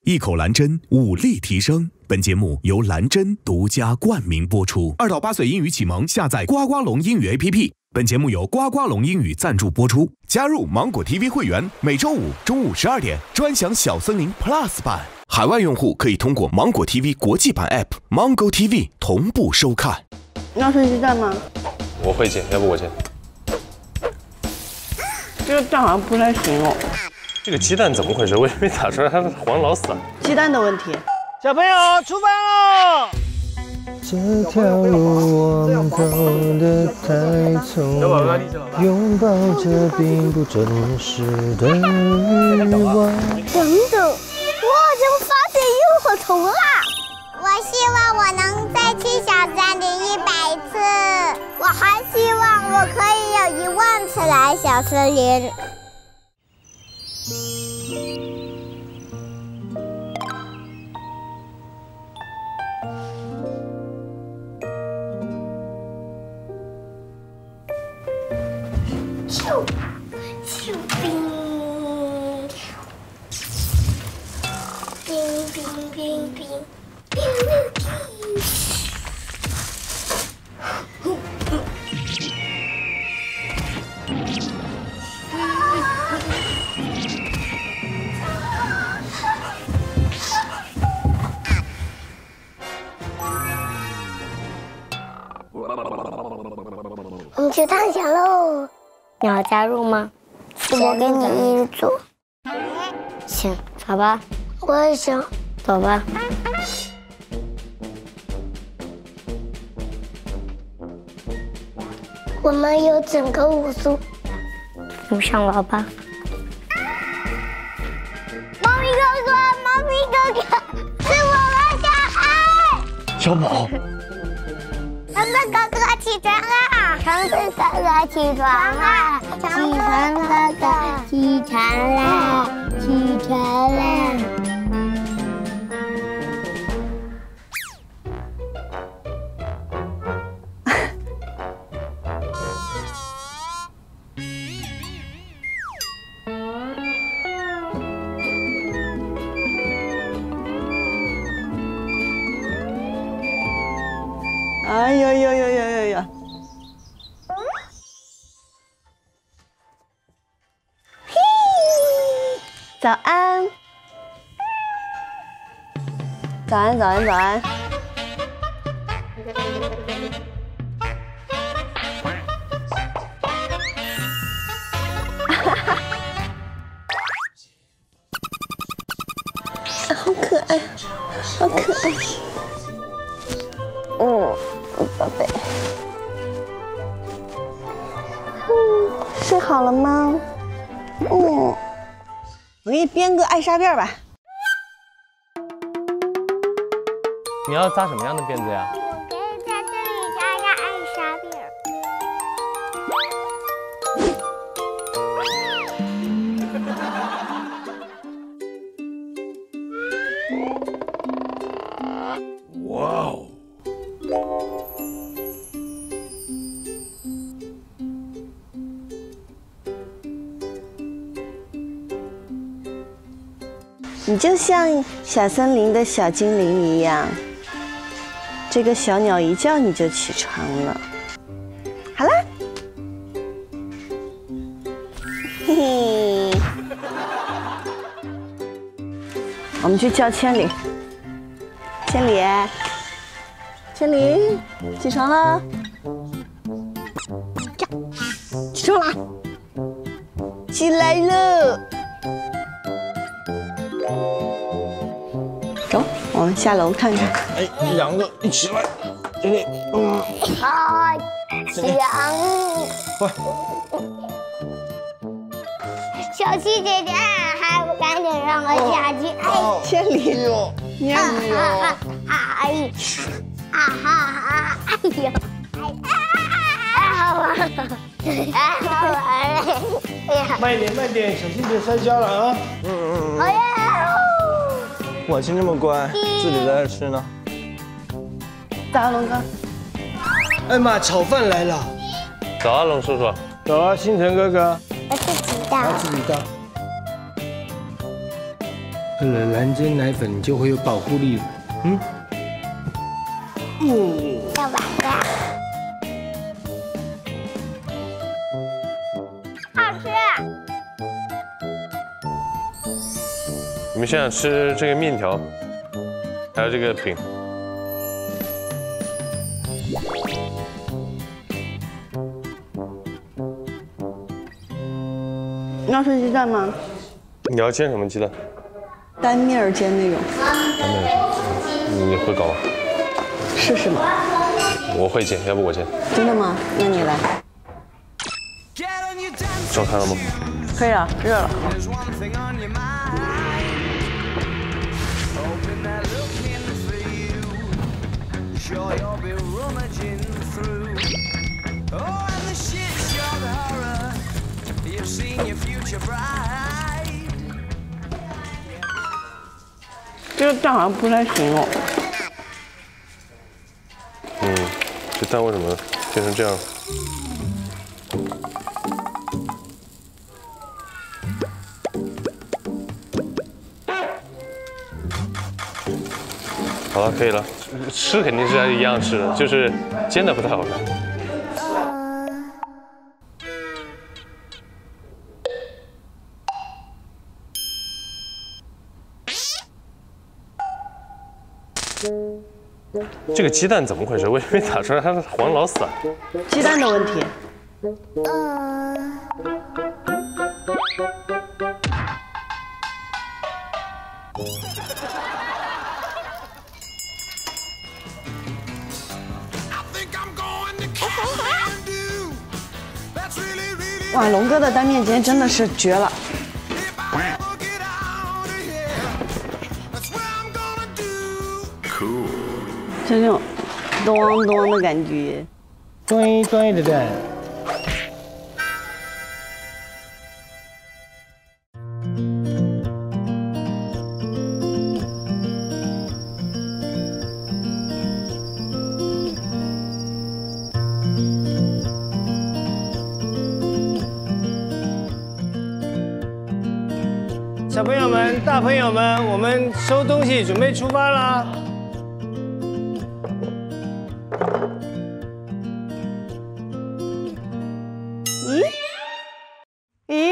一口蓝针，武力提升。本节目由蓝针独家冠名播出。2到8岁英语启蒙，下载呱呱龙英语 APP。本节目由呱呱龙英语赞助播出。加入芒果 TV 会员，每周五中午12点专享小森林 Plus 版。海外用户可以通过芒果 TV 国际版 App Mango TV 同步收看。 你要生鸡蛋吗？ 我会煎，要不我煎。 这个蛋好像不太行哦。 这个鸡蛋怎么回事？我也没打出来，它黄老死了。 鸡蛋的问题。 小朋友出发喽！ 这条路我们走得太匆忙，拥抱着并不真实的欲望。 等等，我好像发现萤火虫啦！我希望我能再去小森林100次，我还希望我可以有10000次来小森林。咻咻冰，冰冰冰冰冰冰。我们去探险喽！你要加入吗？我跟你一起做。行，走吧。我也行，走吧。我们有整个武松，不上楼吧。猫咪哥哥，猫咪哥哥，是我们小孩。 小宝， 橙子哥哥起床啦！橙子哥哥起床啦！橙子哥哥起床啦！起床啦！ 哎呦呦呦呦呦呦！早安，早安，早安，早安。好可爱，好可爱。宝贝，睡好了吗？我给你编个艾莎辫吧。 你要扎什么样的辫子呀？ 我可以在这里扎个艾莎辫。 哇哦！ 你就像小森林的小精灵一样，这个小鸟一叫你就起床了。好啦，嘿嘿，我们去叫千里。千里，千里，起床了，起床啦，起来了。走，我们下楼看看。 哎，2个一起来，这里， 好香！ 快， 小七姐姐还不赶紧让我下去？哎， 千里，喵喵， 哎，哈，哎呦，好玩了，好玩了，哎呀， 慢一点，慢点，小心别摔跤了啊！ 好耶！ 我亲这么乖，自己在这吃呢。 早安，龙哥。 哎妈，炒饭来了！ 早啊，龙叔叔。 走啊，星辰哥哥。 我自己的。 他自己的。 喝了蓝针奶粉就会有保护力。 要玩的。好吃。 你们现在吃这个面条，还有这个饼。 你要吃鸡蛋吗？ 你要煎什么鸡蛋？ 单面煎那种。 你会搞吗？ 试试吗？ 我会煎，要不我煎。 真的吗？那你来。 烧开了吗？ 可以了，热了。这个蛋好像不太行哦。 这蛋为什么变成这样？好了，可以了。吃肯定是还是一样吃的，就是煎的不太好看。这个鸡蛋怎么回事？为什么没打出来？它是黄老死啊！ 鸡蛋的问题。哇，龙哥的单面煎真的是绝了。就那种咚咚的感觉。 对对的蛋。 小朋友们、大朋友们，我们收东西，准备出发啦！ 咦？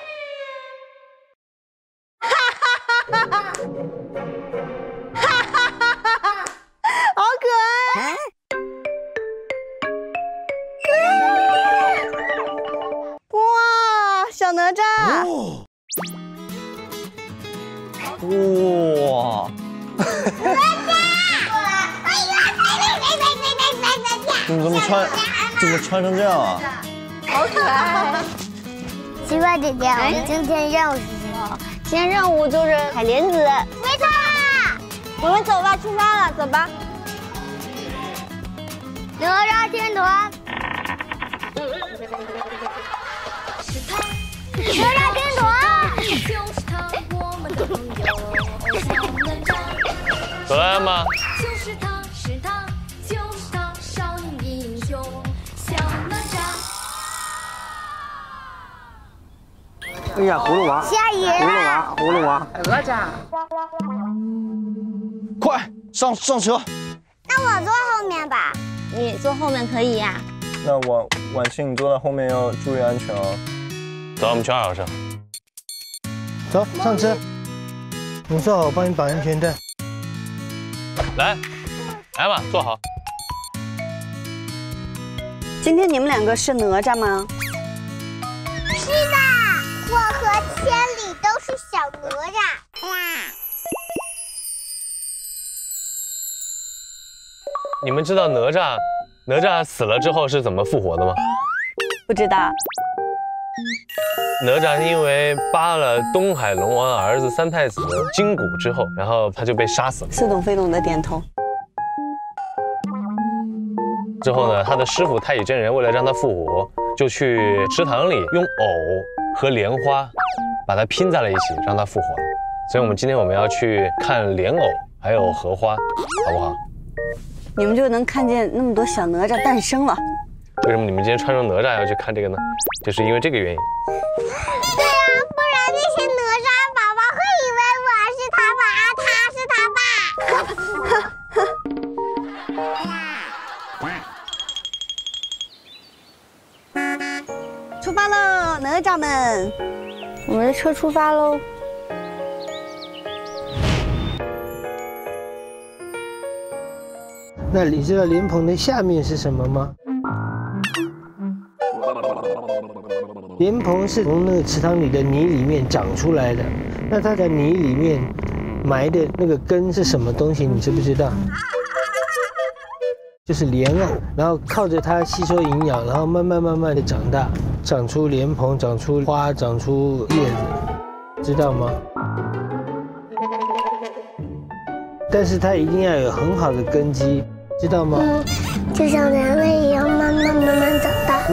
好可爱！哇，小哪吒！ 哇！怎么穿成这样啊？ 好可爱！ 西瓜姐姐，我们今天任务是什么？今天任务就是采莲子。没错，我们走吧，出发了，走吧。哪吒天团，哪吒天团。 走来吗？ 就是他，是他，就是他，少年英雄小哪吒。 哎呀，葫芦娃， 下雨了。 葫芦娃， 哪吒， 快上车！ 那我坐后面吧。你坐后面可以呀。 那婉清，你坐在后面要注意安全哦。 走，我们去2号车。 走上车。你坐好，我帮你绑安全带。 来，艾玛，坐好。 今天你们2个是哪吒吗？ 是的，我和千里都是小哪吒。 你们知道哪吒死了之后是怎么复活的吗？ 不知道。 哪吒因为扒了东海龙王儿子3太子的筋骨之后，然后他就被杀死了。 似懂非懂的点头。 之后呢，他的师傅太乙真人为了让他复活，就去池塘里用藕和莲花把它拼在了一起，让他复活了。所以今天我们要去看莲藕还有荷花，好不好？ 你们就能看见那么多小哪吒诞生了。 为什么你们今天穿成哪吒要去看这个呢？就是因为这个原因。 对啊，不然那些哪吒宝宝会以为我是他出发喽，哪吒们！我们的车出发喽。 那你知道莲蓬的下面是什么吗？莲蓬是从那个池塘里的泥里面长出来的，那它在泥里面埋的那个根是什么东西？你知不知道？就是莲啊，然后靠着它吸收营养，然后慢慢的长大，长出莲蓬，长出花，长出叶子，知道吗？但是它一定要有很好的根基，知道吗？ 就像人类一样，慢慢长大。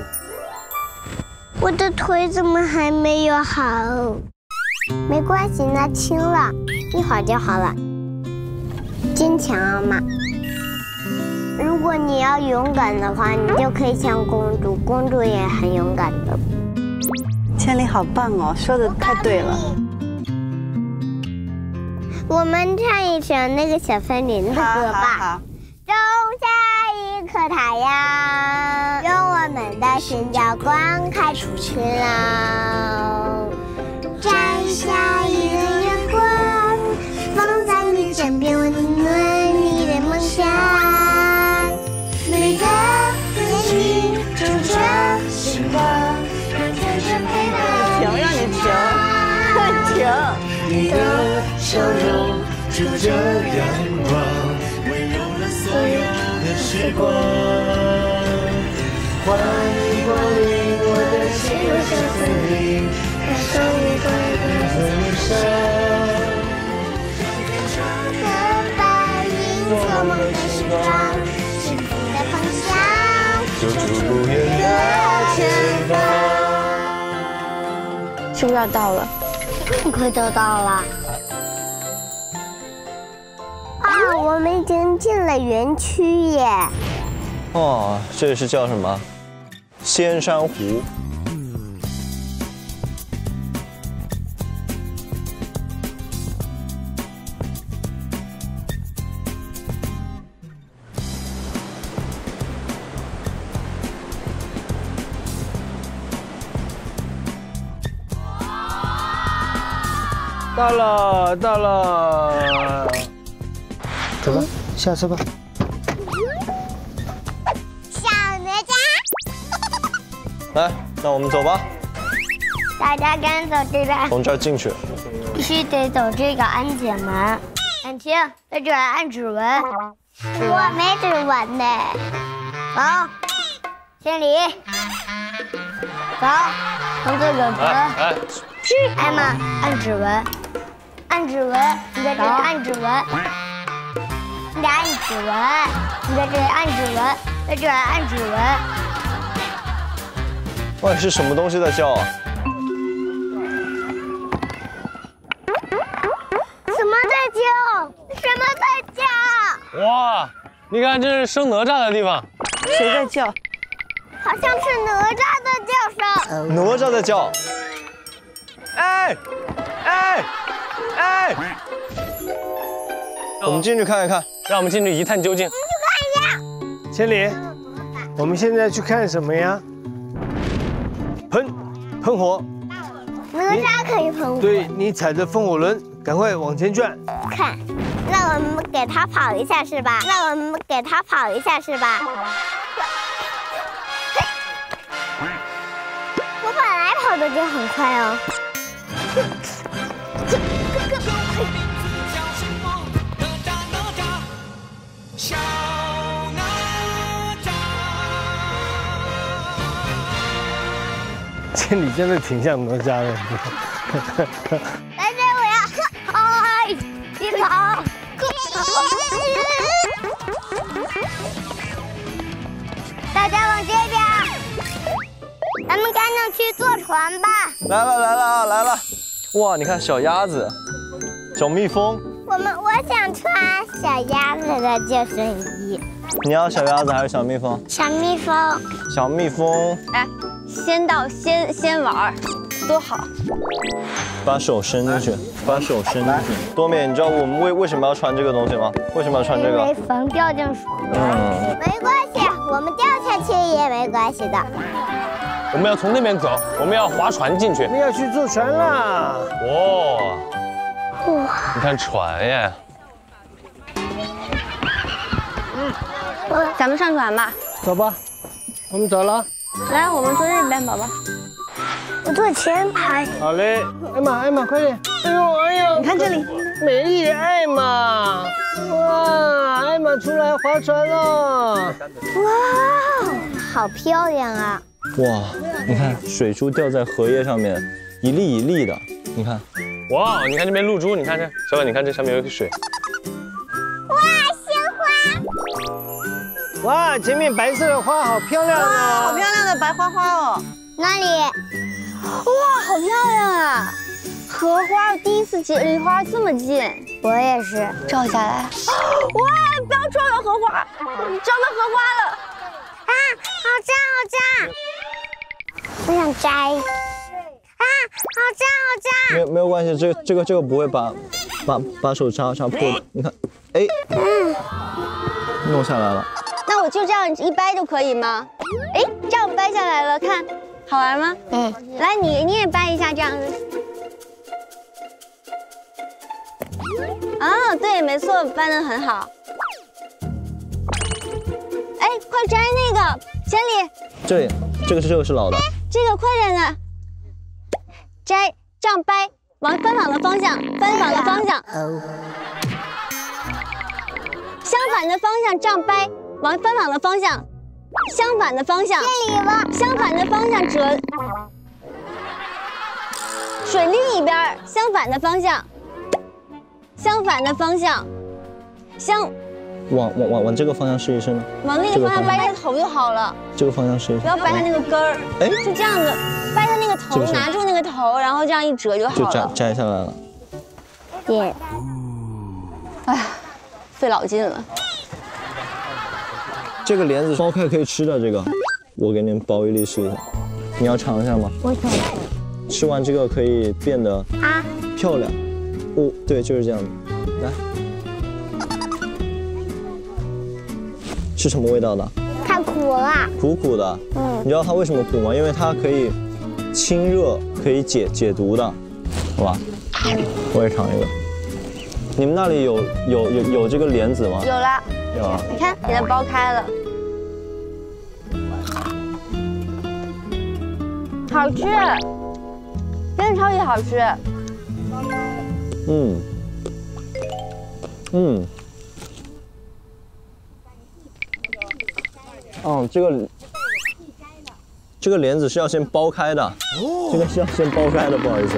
我的腿怎么还没有好？没关系，那轻了，一会儿就好了。坚强嘛。如果你要勇敢的话，你就可以像公主，公主也很勇敢的。 千里好棒哦，说的太对了。 我们唱一首那个小森林的歌吧。种下一颗太阳，用我们的心照光开出去了。摘下一轮阳光，放在你枕边，温暖你的梦想。每个人去住着时光，天天陪伴。 停，让你停，停。 你的笑容住着阳光，温柔了所有的时光。欢迎光临我的幸福小森林，感受你快乐分享。 伴你做梦的时光，幸福的方向， 就住不远的前方。 是不是要到了？ 很快就到了。啊，我们已经进了园区耶。 哦，这里是叫什么？仙山湖。 到了，到了，走吧，下车吧。 小哪吒， 来，那我们走吧。 大家跟走这边， 从这儿进去。 必须得走这个安检门。安晴，在这儿按指纹。我没指纹呢。走，千里，走，从这个门。艾玛，按指纹，按指纹，你在这里按指纹，你得按指纹，你在这里按指纹，在这里按指纹。 哇，是什么东西在叫啊？ 什么在叫？什么在叫？ 哇，你看这是生哪吒的地方。 谁在叫？ 好像是哪吒的叫声。 哪吒在叫。哎，哎，哎！我们进去看一看， 让我们进去一探究竟。 千里，我们现在去看什么呀？喷火。 哪吒可以喷火。 对，你踩着风火轮，赶快往前转。 看，那我们给他跑一下是吧？那我们给他跑一下是吧？我本来跑的就很快哦。 千里真的挺像哪吒的。 来这我要，哎，别跑！大家往这边，咱们赶紧去坐船吧。 来了来了啊来了！哇，你看小鸭子，小蜜蜂。 我想穿小鸭子的救生衣。 你要小鸭子还是小蜜蜂？ 小蜜蜂。 小蜜蜂。 哎，先到先玩，多好。 把手伸进去，把手伸进去。多美，你知道我们为什么要穿这个东西吗？为什么要穿这个？ 因为防掉进水。没关系，我们掉下去也没关系的。 我们要从那边走，我们要划船进去我。们要去坐船啦！ 哇，你看船耶！ 咱们上船吧。 走吧，我们走了。 来，我们坐这边，宝宝。 我坐前排。 好嘞，艾玛，快点！哎呦， 你看这里， 美丽的艾玛！哇，艾玛出来划船了！ 哇，好漂亮啊！ 哇，你看水珠掉在荷叶上面，一粒一粒的，你看。 哇，你看这边露珠，你看这，小宝，你看这上面有个水。 哇，鲜花！ 哇，前面白色的花好漂亮啊！ 好漂亮的白花花哦。 哪里？ 哇，好漂亮啊！荷花，我第一次接离花这么近。 我也是。 照下来。哇，不要撞到荷花，撞到荷花了。 啊，好扎！我想摘。啊，好扎！ 没有关系，这个不会把手扎破。你看，哎，弄下来了。 那我就这样一掰就可以吗？哎，这样掰下来了，看好玩吗？嗯，来你也掰一下这样子。啊，对，没错，掰得很好。哎，快摘那个，千里。 这里，这个是老的。 这个快点的，摘，这样掰，往翻反的方向，翻反的方向。相反的方向这样掰，往翻反的方向，相反的方向。 这里吧。 相反的方向折。水另一边，相反的方向。相反的方向， 往这个方向试一试呢？ 往那个方向掰它头就好了。 这个方向试一试。 不要掰它那个根儿。 哎， 就这样子，掰它那个头，拿住那个头，然后这样一折就好了。 就摘下来了。 耶。 哎呀，费老劲了。 这个莲子剥开可以吃的，这个我给你们剥一粒试一下。你要尝一下吗？ 我想。 吃完这个可以变得漂亮。哦，对，就是这样的。来，是什么味道的？ 太苦了。 苦苦的。你知道它为什么苦吗？因为它可以清热，可以解毒的，好吧？我也尝一个。你们那里有这个莲子吗？ 有了。 有啊。 你看，给它剥开了，好吃，真的超级好吃。 这个莲子是要先剥开的，这个是要先剥开的，不好意思。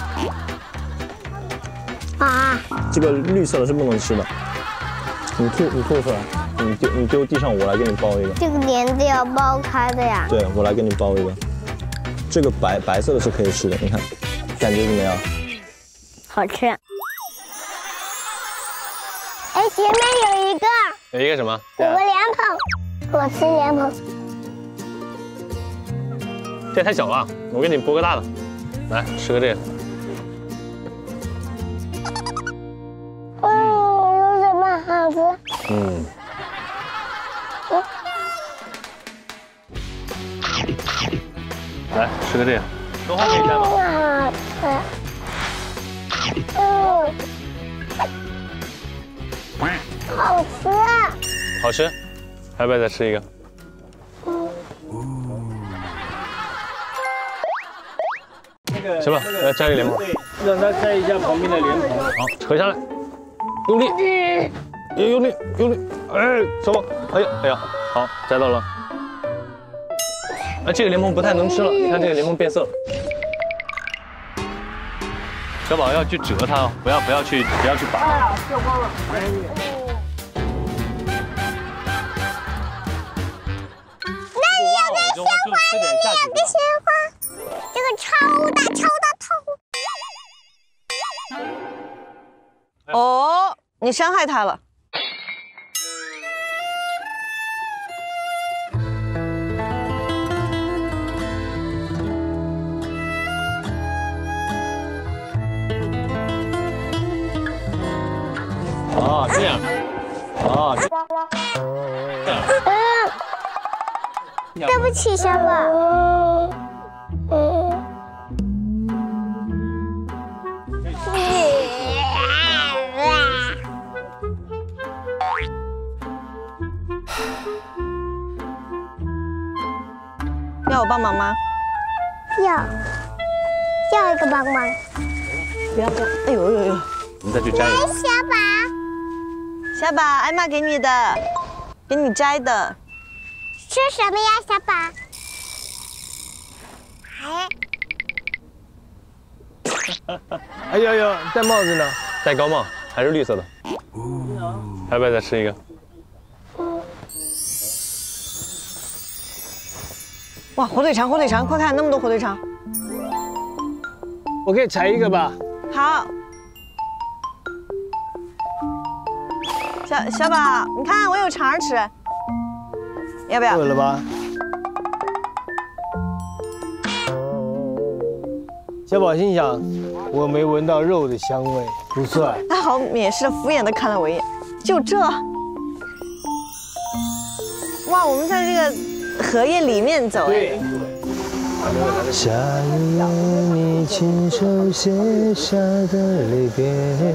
啊， 这个绿色的是不能吃的，你吐出来，你丢地上，我来给你剥一个。 这个莲子要剥开的呀？ 对，我来给你剥一个。这个白色的是可以吃的，你看，感觉怎么样？ 好吃。哎，前面有一个。 有一个什么？ 有个莲蓬，我吃莲蓬。 这太小了，我给你剥个大的，来吃个这个。 有什么好吃？ 来吃个这个，多花可以摘吗？ 好吃。 好吃，要不要再吃一个？行吧，来摘个莲蓬。 让他摘一下旁边的莲蓬。 好，扯下来，用力，用力，哎，小宝，哎呀，好，摘到了。哎，这个莲蓬不太能吃了，你看这个莲蓬变色了。小宝要去折它哦，不要去拔。 掉光了。 那里有个鲜花，那里有个鲜花，这个超大头。 哦，你伤害它了。 啊，这样，啊， 对不起，小宝。 要我帮忙吗？ 要一个帮忙。 不要！哎呦呦呦！ 我们再去摘一个。 小宝， 小宝，艾玛给你的，给你摘的。 吃什么呀，小宝？ 哎呦呦，戴帽子呢？ 戴高帽，还是绿色的。要不要再吃一个？ 哇，火腿肠，火腿肠，快看那么多火腿肠。 我可以采一个吧？ 好。小宝，你看我有肠吃，要不要？ 饿了吧？小宝心想，我没闻到肉的香味，不算。 他好蔑视的、敷衍的看了我一眼，就这。哇，我们在这个荷叶里面走。 对。 下一页你亲手写下的离别，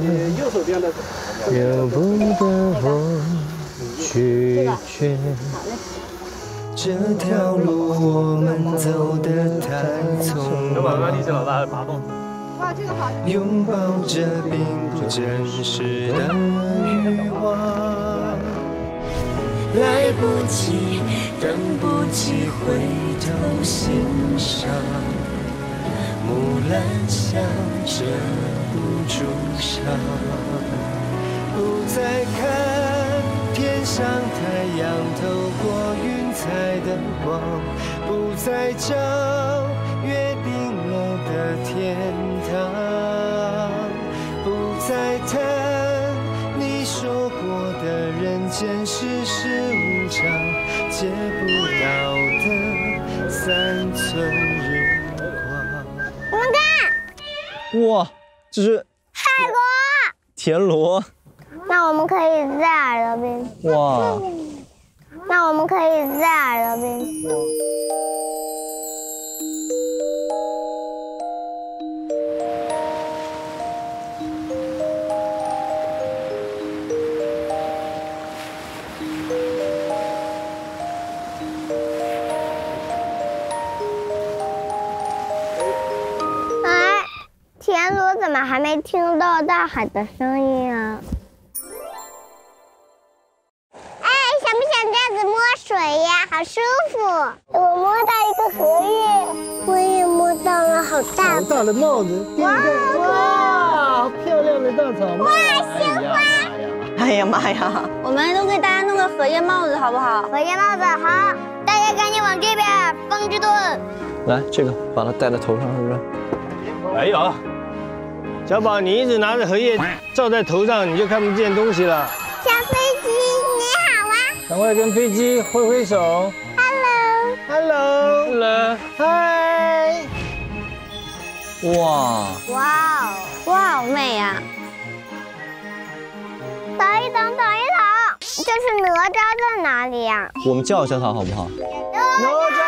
由不得我拒绝。这条路我们走得太匆忙，拥抱着并不真实的欲望，来不及，等不及回头欣赏，木兰香遮不住伤，不再看天上太阳透过云彩的光，不再找约定了的天堂，不再谈你说过的人间世事无常，借不到的三寸日光。 你们看， 哇，这是海螺。 田螺。 那我们可以在耳朵边。 哇。 那我们可以在耳朵边。哎，田螺怎么还没听到大海的声音啊？水呀，好舒服！我摸到一个荷叶，我也摸到了好大好大的帽子， 哇， 好漂亮的大草帽！ 哇，鲜花！ 哎呀妈呀！ 我们都给大家弄个荷叶帽子，好不好？ 荷叶帽子好，大家赶紧往这边，风之盾。 来，这个把它戴在头上，是不是？ 没有。小宝，你一直拿着荷叶罩在头上，你就看不见东西了。 小飞机，你好啊！ 赶快跟飞机挥挥手。Hello， 嗨！ 哇！ 哇哦， 哇，好美呀！ 等一等，这是哪吒在哪里呀？ 我们叫一下他好不好？ 哪吒！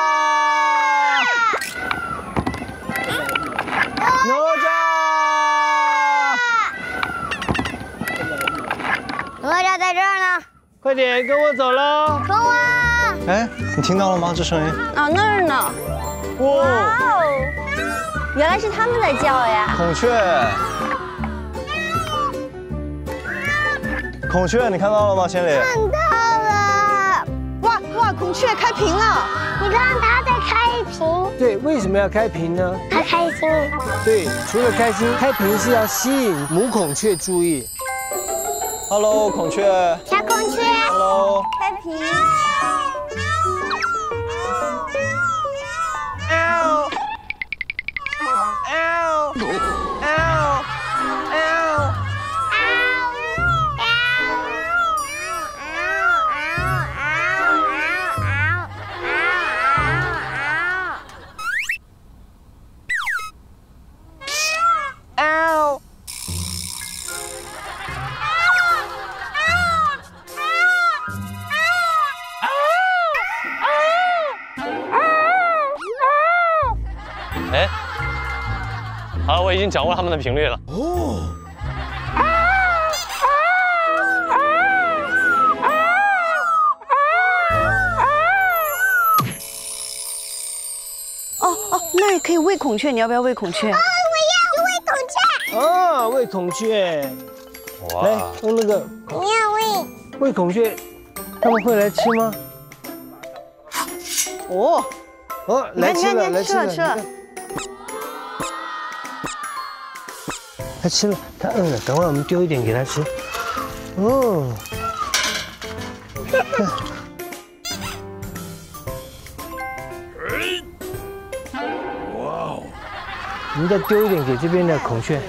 哪吒！ 哪吒在这儿呢， 快点跟我走喽！ 冲啊！ 哎，你听到了吗？这声音？ 哦，那儿呢。哇哦，原来是他们在叫呀！ 孔雀。孔雀，你看到了吗，千里？ 看到了！ 哇，孔雀开屏了！ 你看它在开屏。 对，为什么要开屏呢？ 它开心。 对，除了开心，开屏是要吸引母孔雀注意。 Hello， 孔雀。 小孔雀。 Hello。 开屏。 哎，好了，我已经掌握他们的频率了。哦。 在可以喂孔雀，你要不要喂孔雀？ 哦，我要喂孔雀。 哦，喂孔雀。 哇， 来，用那个你要喂。 喂孔雀，他们会来吃吗？ 哦， 哦，来吃了，来吃了， 吃了。 它吃了，它饿了，等会我们丢一点给它吃。哦。我们再丢一点给这边的孔雀。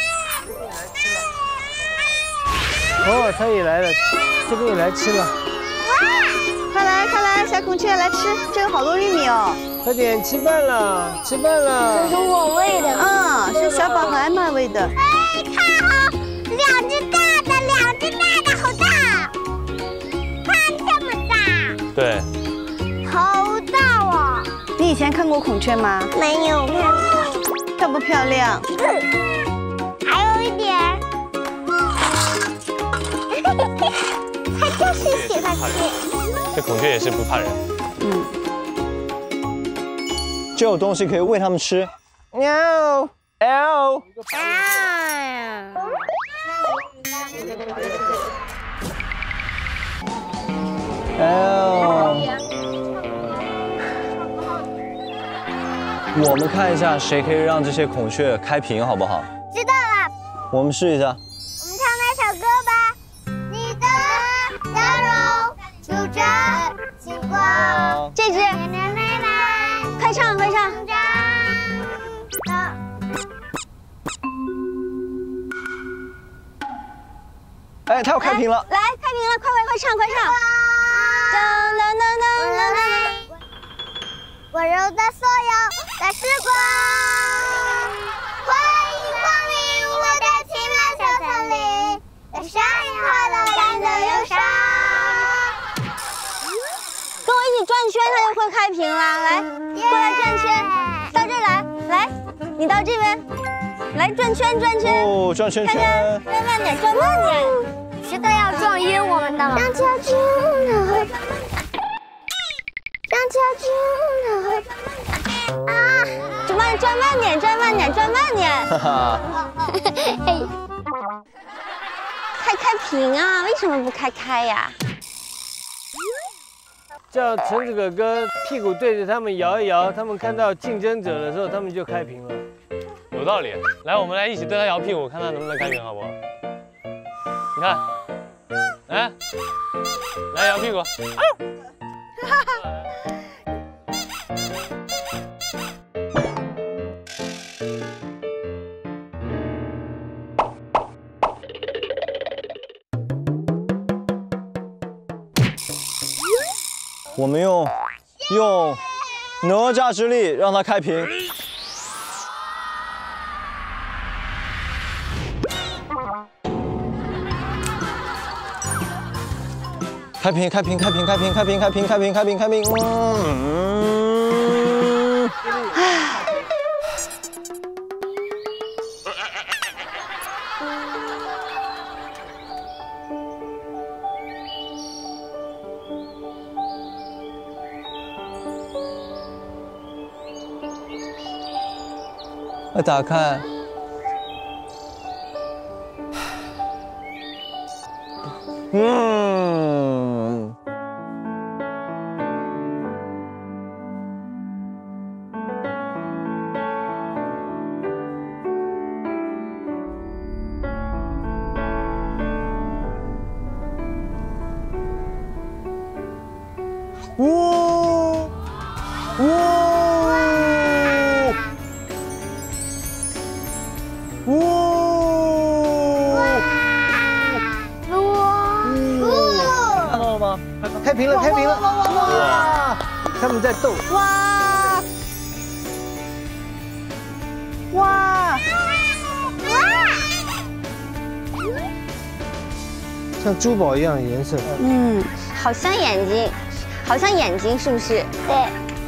哦，它也来了，这边也来吃了。 快来，小孔雀来吃，这个好多玉米哦。 快点，吃饭了，吃饭了。 这是我喂的。 嗯，是小宝和艾玛喂的。 哎，看好，2只大的，好大，看这么大。 对， 好大哦！ 你以前看过孔雀吗？ 没有看过。 漂不漂亮？ 还有一点。它就是喜欢吃。 这孔雀也是不怕人。 嗯。 就有东西可以喂它们吃。喵 ，L。我们看一下谁可以让这些孔雀开屏，好不好？ 知道了。 我们试一下。 我们唱那首歌吧。你的笑容住着星光。 这只，快唱。 哎，它要开屏了。 来，开屏了，快唱。噔噔噔噔噔。 温柔的所有的时光，欢迎光临我的晴朗小森林，在山快乐感的忧伤。 跟我一起转圈，它就会开屏啦！来，过来转圈，到这儿来，你到这边，来转圈。 哦，转圈圈。 看，转慢点。 是的，要撞晕我们的。让小猪会啊！ 转慢点。 哈哈。 开屏啊？为什么不开呀？ 叫橙子哥哥屁股对着他们摇一摇，他们看到竞争者的时候，他们就开屏了。 有道理。来，我们来一起对他摇屁股，看他能不能开屏，好不好？你看，来摇屁股。 我们用哪吒之力让它开屏。开屏！快打开！看到了吗？ 开屏了！哇！他们在斗。 哇！ 像珠宝一样的颜色。 好像眼睛，是不是？ 对。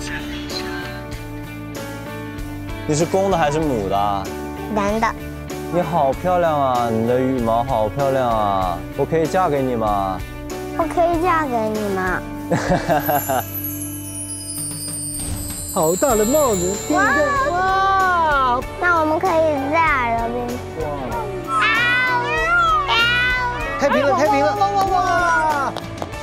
你是公的还是母的？ 男的。 你好漂亮啊！你的羽毛好漂亮啊！我可以嫁给你吗？ 我可以嫁给你吗？ 好大的帽子，对不对？哇！ 那我们可以在耳边。 开屏了，开屏了！哇！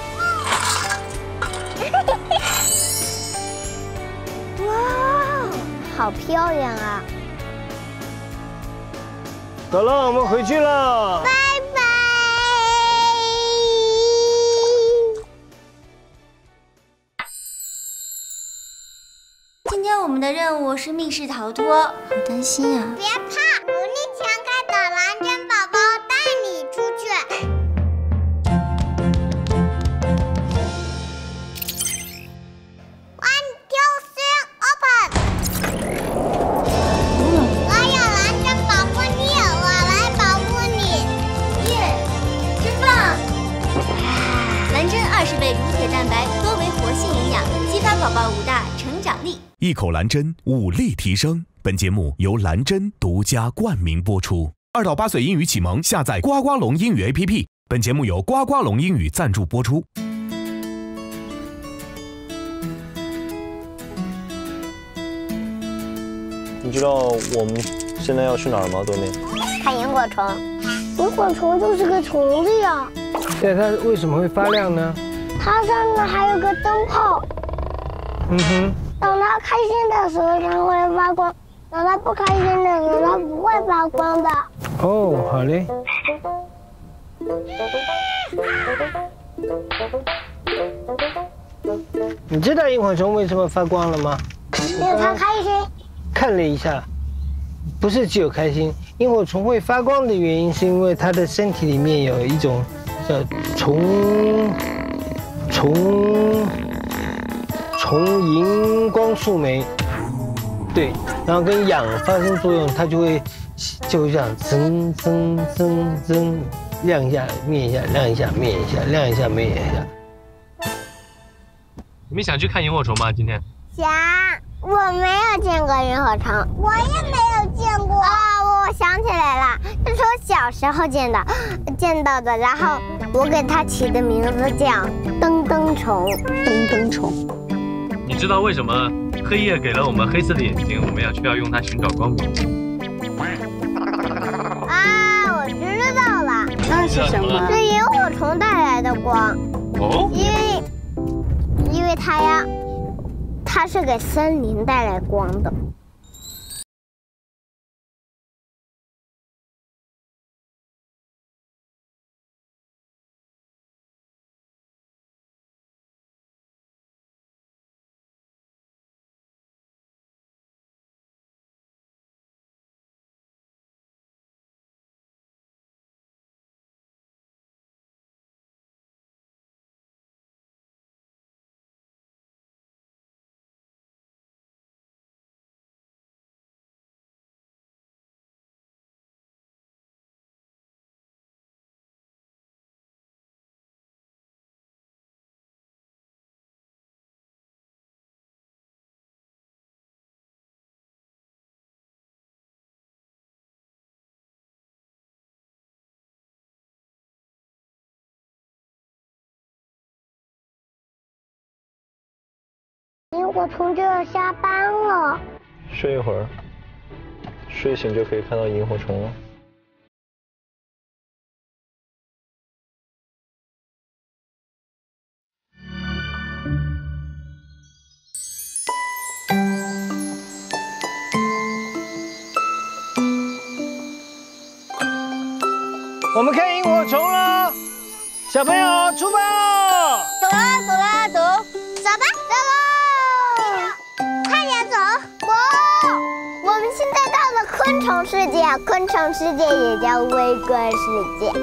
哇，好漂亮啊！ 走了，我们回去了。 拜拜。 今天我们的任务是密室逃脱，好担心啊！ 别怕，努力强开的蓝针宝宝带你出去。One, two, three, open。我有蓝针保护你，我来保护你。 耶，真棒！蓝针20倍乳铁蛋白，多维活性营养，激发宝宝5大成长力。 一口蓝针，武力提升。本节目由蓝针独家冠名播出。2到8岁英语启蒙，下载呱呱龙英语 APP。本节目由呱呱龙英语赞助播出。 你知道我们现在要去哪儿吗？多米？ 看萤火虫。萤火虫就是个虫子呀。 对，它为什么会发亮呢？ 它上面还有个灯泡。 嗯哼。 当它开心的时候，它会发光；当它不开心的时候，它不会发光的。 哦，好嘞。你知道萤火虫为什么发光了吗？ 因为它开心。 看了一下，不是只有开心，萤火虫会发光的原因是因为它的身体里面有一种叫从荧光素酶，对，然后跟氧发生作用，它就会这样增亮一下灭一下，亮一下灭一下，亮一下灭一下。 你们想去看萤火虫吗？今天？ 想，我没有见过萤火虫，我也没有见过。哦，我想起来了，这是我小时候见到的，然后我给它起的名字叫灯灯虫。 灯灯虫。 你知道为什么黑夜给了我们黑色的眼睛，我们需要用它寻找光明？ 啊，我知道了， 那是什么？ 是萤火虫带来的光。 哦。 因为它是给森林带来光的。萤火虫就要下班了， 睡一会儿，睡醒就可以看到萤火虫了。 我们看萤火虫了，小朋友出发喽！ 走啦，走啦，走！ 走吧，走喽！快点走！哇，我们现在到了昆虫世界，昆虫世界也叫微观世界。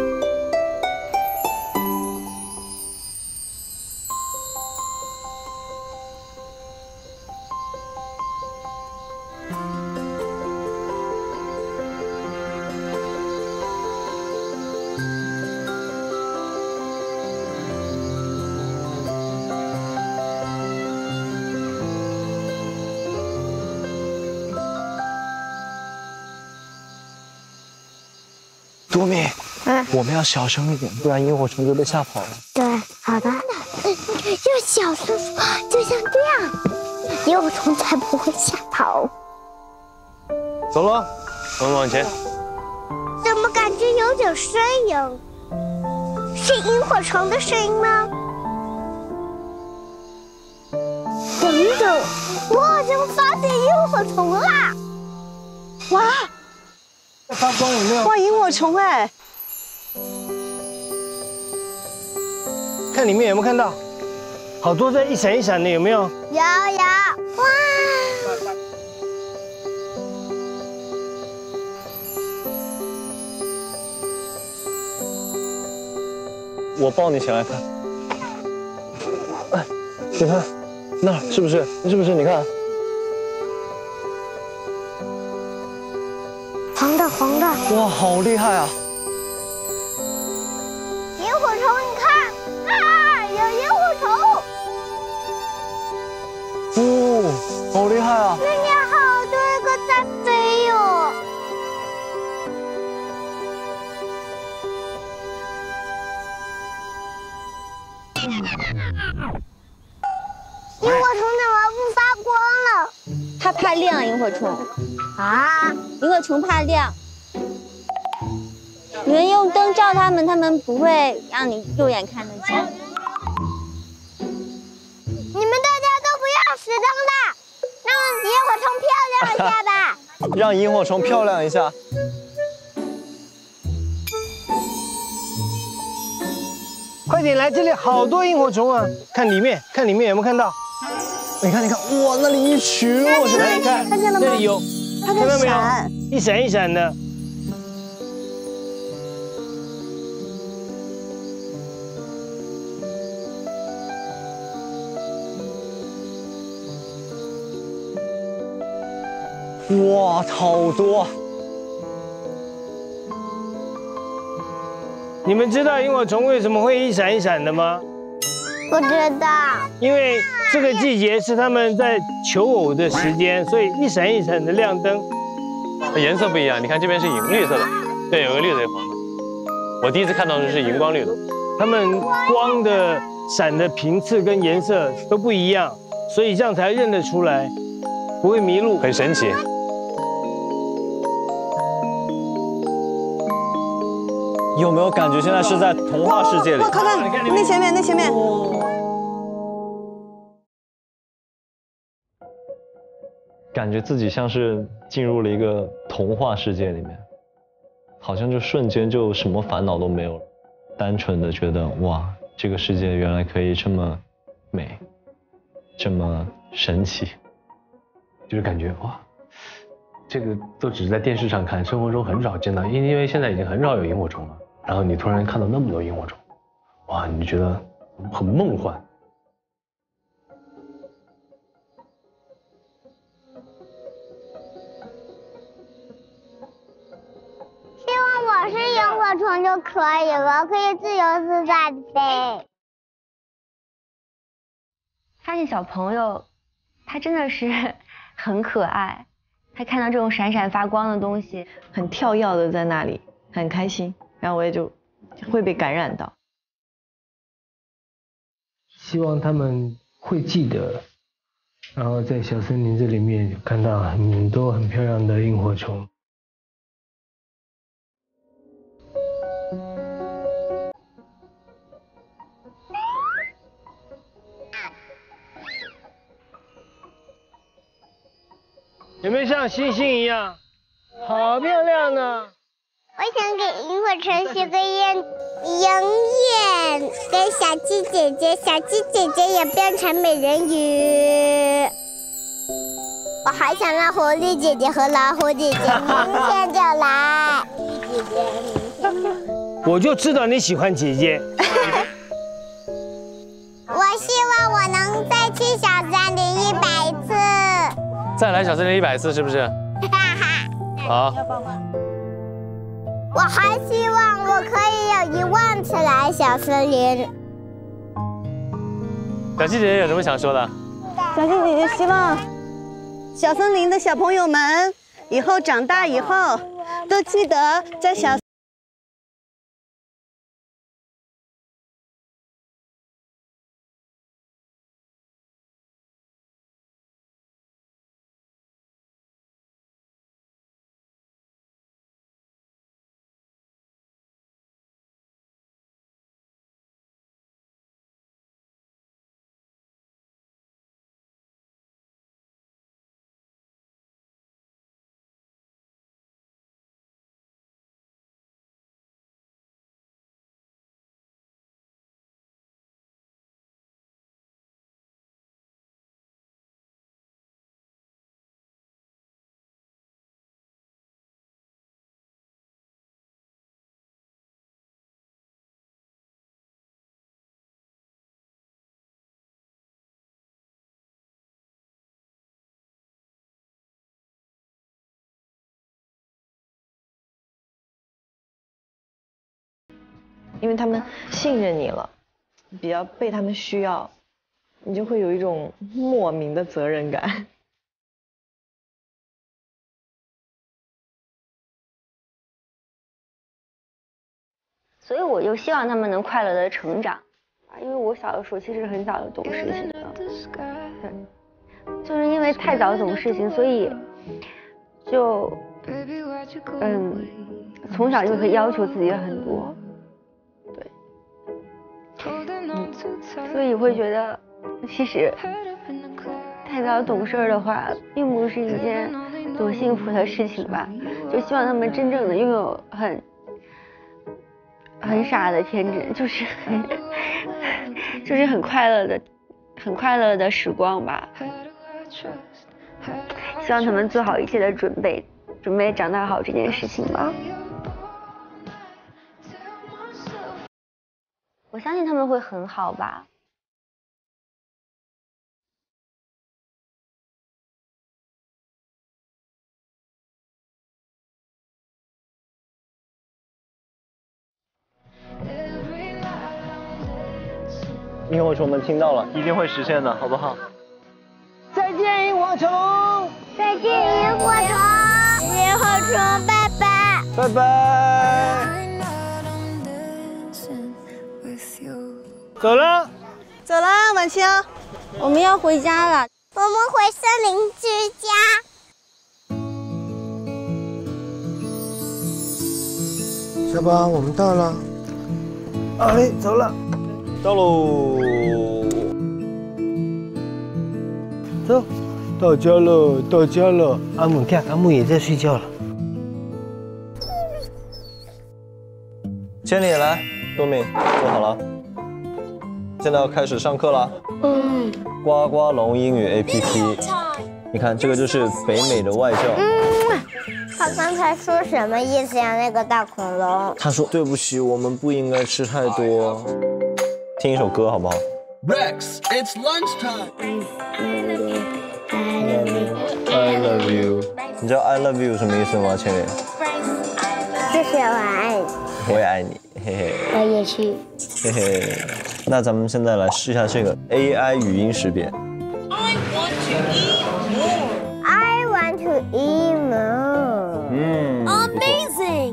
多米，我们要小声一点，不然萤火虫就被吓跑了。 对，好的。要小声说，就像这样，萤火虫才不跑。 走了，我们往前。 怎么感觉有点声音？是萤火虫的声音吗？等等，我好像发现萤火虫啦！ 哇， 发光有没有？ 哇，萤火虫哎！ 看里面有没有看到？好多在一闪一闪的，有没有？ 有，哇！ 我抱你起来看。哎，你看，那儿是不是？是不是？你看， 黄的。 哇，好厉害啊！ 萤火虫，你看啊，有萤火虫！ 哦，好厉害啊！ 那边好多个在飞哟。萤火虫怎么不发光了？ 它怕亮，萤火虫啊！ 萤火虫怕亮。你们用灯照它们，它们不会让你肉眼看得见。 你们大家都不要熄灯了，让萤火虫漂亮一下吧。 让萤火虫漂亮一下。 快点来这里，好多萤火虫啊！看里面有没有看到？ 你看，哇，那里一群，我去看一看， 看见了吗？ 那里有， 它看到没有？ 在闪。 一闪一闪的。 哇，好多！ 你们知道萤火虫为什么会一闪一闪的吗？ 不知道。 因为这个季节是它们在求偶的时间，所以一闪一闪的亮灯。 颜色不一样，你看这边是银绿色的，对，有个绿的，有黄的。我第一次看到的是荧光绿的。 它们光的闪的频次跟颜色都不一样，所以这样才认得出来，不会迷路， 很神奇。 有没有感觉现在是在童话世界里？ 哇，看那前面，那前面。 感觉自己像是进入了一个童话世界里面，好像就瞬间就什么烦恼都没有了，单纯的觉得哇，这个世界原来可以这么美，这么神奇， 就是感觉哇，这个都只是在电视上看，生活中很少见到，因为现在已经很少有萤火虫了。然后你突然看到那么多萤火虫，哇，你就觉得很梦幻。 希望我是萤火虫就可以了，可以自由自在的飞。 发现小朋友，他真的是很可爱。他看到这种闪闪发光的东西， 很跳跃的在那里，很开心，然后我也就会被感染到。 希望他们会记得，然后在小森林这里面看到很多很漂亮的萤火虫。有没有像星星一样，好漂亮呢？ 我想给萤火虫许个愿，永远跟小鸡姐姐，小鸡姐姐也变成美人鱼。我还想让狐狸姐姐和老虎姐姐明天就来。 我就知道你喜欢姐姐。 我希望我能再去小森林100次。 再来小森林100次是不是？好。 我还希望我可以有10000次来小森林。 小鸡姐姐有什么想说的？ 小鸡姐姐希望小森林的小朋友们以后长大以后都记得在小因为他们信任你了，比较被他们需要，你就会有一种莫名的责任感。 所以我就希望他们能快乐的成长，因为我小的时候其实很早就懂事情的，对，就是因为太早懂事情，所以就从小就会要求自己很多，对，所以会觉得其实太早懂事的话，并不是一件多幸福的事情吧，就希望他们真正的拥有很傻的天真，就是很快乐的时光吧。希望他们做好一切的准备长大好这件事情吧。我相信他们会很好吧。 萤火虫们听到了，一定会实现的，好不好？ 再见，萤火虫！ 再见，萤火虫！萤火虫，拜拜！ 拜拜！ 走了， 走了，晚秋， 我们要回家了。 我们回森林之家。 小宝，我们到了。哎，走了。 到喽！ 走，到家了，到家了。阿木，看，阿木也在睡觉了。 千里来，多敏，坐好了。现在要开始上课了。呱呱龙英语 APP， 你看这个就是北美的外教。 他刚才说什么意思呀？那个大恐龙。 他说：“对不起，我们不应该吃太多。”听一首歌好不好 ？Rex, it's lunchtime. I love you. 你知道 I love you 什么意思吗，千里？ 就是我爱你。 我也爱你，嘿嘿。 我也是。 嘿嘿。那咱们现在来试一下这个 AI 语音识别。 I want to eat more. Amazing.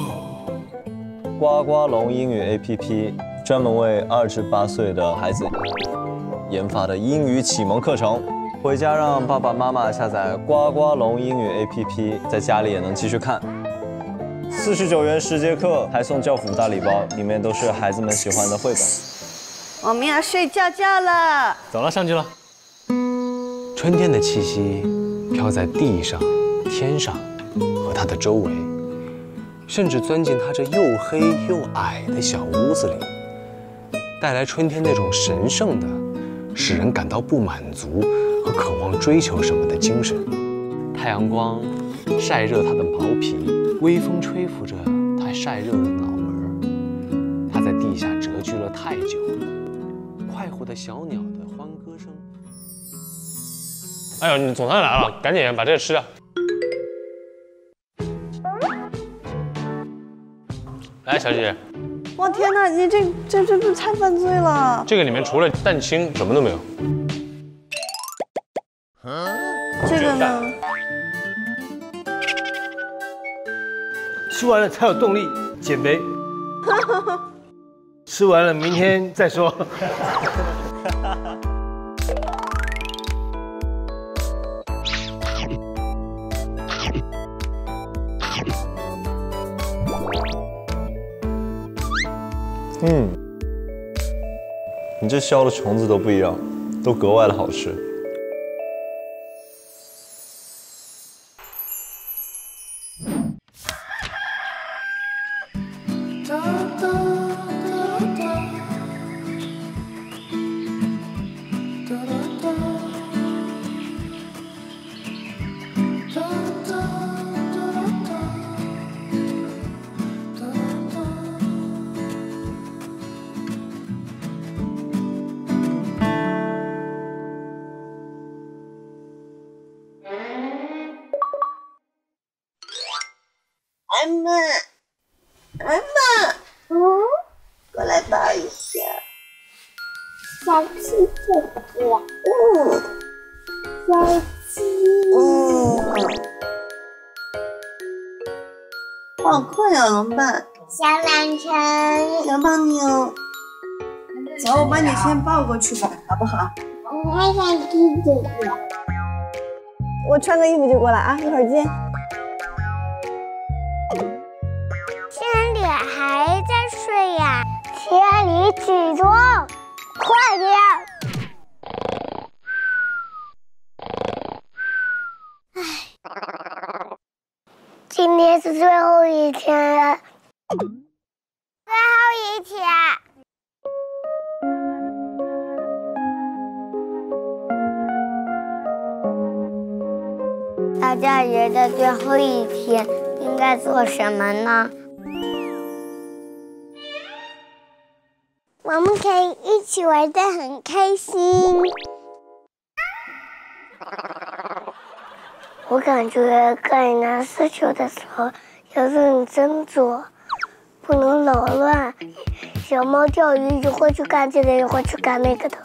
呱呱龙英语 APP。专门为2至8岁的孩子研发的英语启蒙课程，回家让爸爸妈妈下载呱呱龙英语 APP， 在家里也能继续看。49元10节课，还送教辅大礼包，里面都是孩子们喜欢的绘本。 我们要睡觉觉了， 走了，上去了。春天的气息飘在地上、天上和它的周围，甚至钻进它这又黑又矮的小屋子里。带来春天那种神圣的、使人感到不满足和渴望追求什么的精神。太阳光晒热它的毛皮，微风吹拂着它晒热的脑门。它在地下蛰居了太久了，快活的小鸟的欢歌声。哎呦，你总算来了，赶紧把这个吃掉。来，小姐姐。 我天哪，你这太犯罪了！ 这个里面除了蛋清什么都没有。 这个呢？ 吃完了才有动力减肥。吃完了明天再说。 你这削的虫子都不一样，都格外的好吃。 抱一下。小鸡姐姐，小鸡， 好困呀，怎么办？ 小懒虫， 小胖妞，走，我把你先抱过去吧，好不好？ 我还想鸡姐姐。 我穿个衣服就过来啊，一会儿见。 千里还在睡呀？千里起床，快点！今天是最后一天了，最后一天。大家觉得最后一天应该做什么呢？我们可以一起玩得很开心。我感觉干难事情的时候要认真做，不能扰乱。小猫钓鱼一会去干这个，一会去干那个的。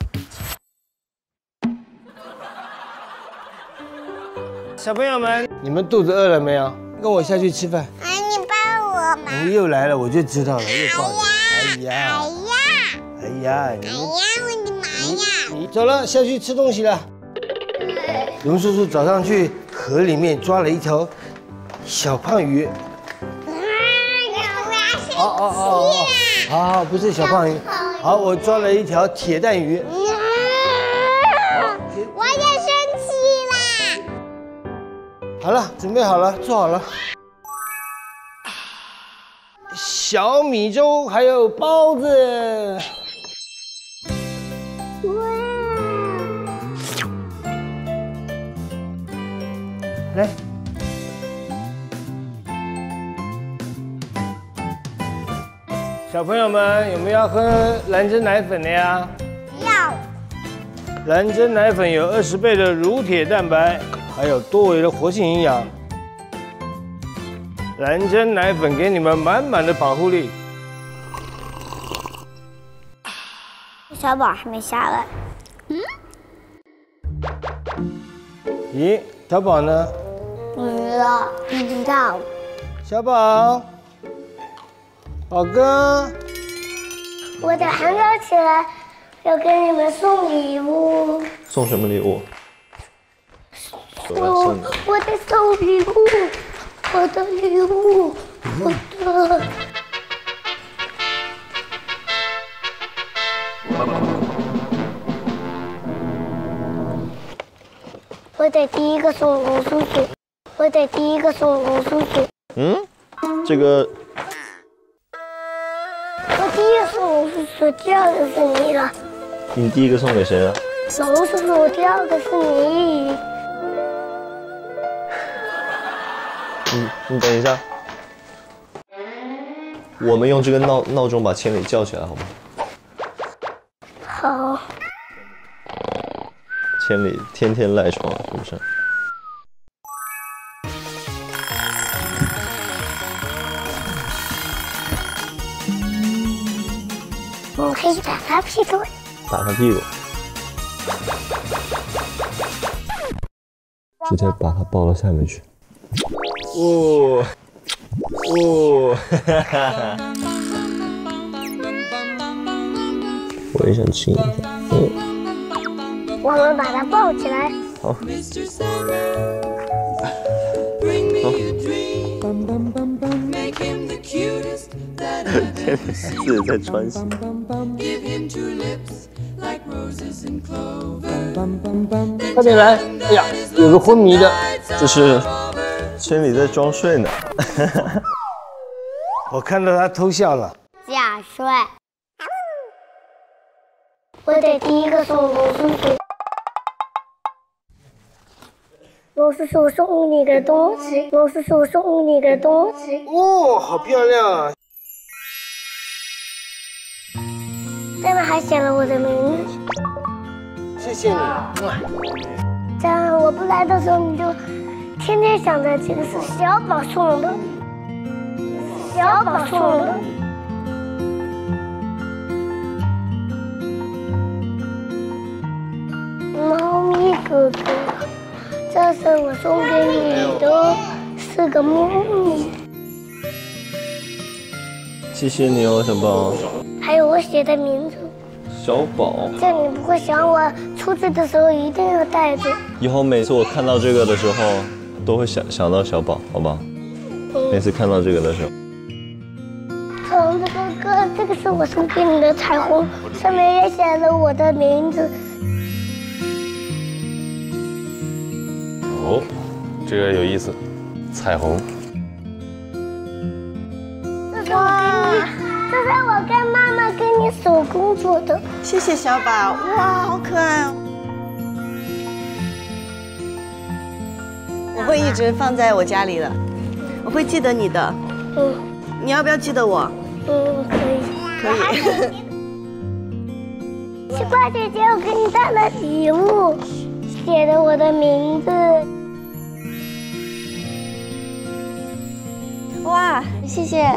小朋友们，你们肚子饿了没有？跟我下去吃饭。 哎，你抱我嘛！ 你又来了，我就知道了，又抱你。哎呀， 我的妈呀！ 你走了，下去吃东西了。龙叔叔早上去河里面抓了一条小胖鱼。好，不是小胖鱼。好，我抓了一条铁蛋鱼。 我也生气啦！ 好了，准备好了，做好了。小米粥还有包子。来，小朋友们有没有要喝蓝针奶粉的呀？ 要。 蓝针奶粉有20倍的乳铁蛋白，还有多维的活性营养。蓝针奶粉给你们满满的保护力。 小宝还没下来。 咦，小宝呢？ 不知道。 小宝，宝哥， 我得喊早起来，要给你们送礼物。 送什么礼物？ 我得送礼物，我的礼物，我得第一个送龙叔叔，我得第一个送龙叔叔。 这个。 我第一个送龙叔叔，第二个是你了。 你第一个送给谁了？ 龙叔叔，第二个是你。 你等一下，我们用这个闹钟把千里叫起来，好吗？ 好。 千里天天赖床，是不是？ 我可以打他屁股。 打他屁股。直接把他抱到下面去。哈哈！我也想亲一下。 我们把它抱起来。 好。好。千里自己在穿行。 快点来！哎呀，有个昏迷的。 这是千里在装睡呢。 我看到他偷笑了。 假睡。我得第一个送龙叔叔。龙叔叔送你个东西，龙叔叔送你个东西。 哦，好漂亮啊！ 上面还写了我的名字。 谢谢你。 这样我不来的时候，你就天天想着这个是小宝送的，小宝送的。 哥哥，这是我送给你的4个秘密。 谢谢你哦，小宝。 还有我写的名字。 小宝， 这你不会想我出去的时候一定要带着。 以后每次我看到这个的时候，都会想到小宝，好吧？每次看到这个的时候。 橙子哥哥，这个是我送给你的彩虹，上面也写了我的名字。 哦，这个有意思，彩虹。 这是我跟妈妈跟你手工做的。 谢谢小宝，哇，好可爱哦！我会一直放在我家里的，我会记得你的。你要不要记得我？ 可以。 可以。 西瓜姐姐，我给你带了礼物，写的我的名字。 哇，谢谢。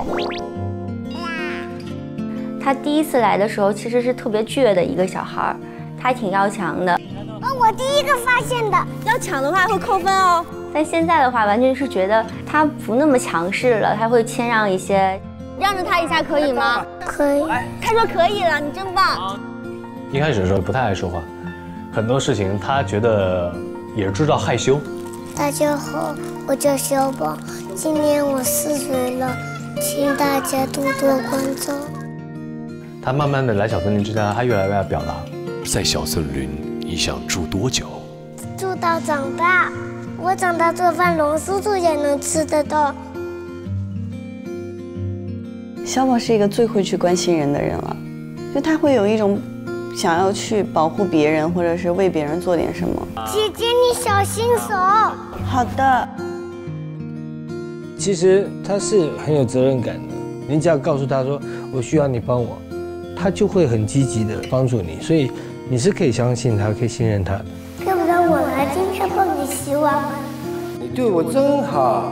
他第一次来的时候，其实是特别倔的一个小孩，他挺要强的。 我第一个发现的。 要抢的话会扣分哦。但现在的话，完全是觉得他不那么强势了，他会谦让一些。让着他一下可以吗？ 可以。 他说可以了，你真棒。 一开始的时候不太爱说话，很多事情他觉得也知道害羞。 大家好，我叫小宝，今年我4岁了，请大家多多关照。 他慢慢的来小森林之家，他越来越爱表达。 在小森林，你想住多久？ 住到长大，我长大做饭，龙叔叔也能吃得到。 小宝是一个最会去关心人的人了，就他会有一种想要去保护别人，或者是为别人做点什么。 姐姐，你小心手。 好的。 其实他是很有责任感的，你只要告诉他说我需要你帮我，他就会很积极的帮助你，所以你是可以相信他，可以信任他的。 要不然我来今天帮你洗碗。 你对我真好。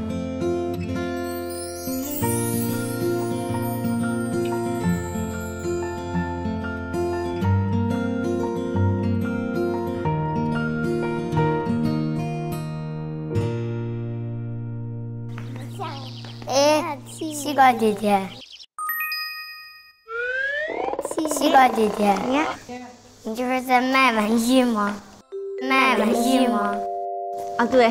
西瓜姐姐，西瓜姐姐，你就是在卖玩具吗？卖玩具吗？ 啊，对。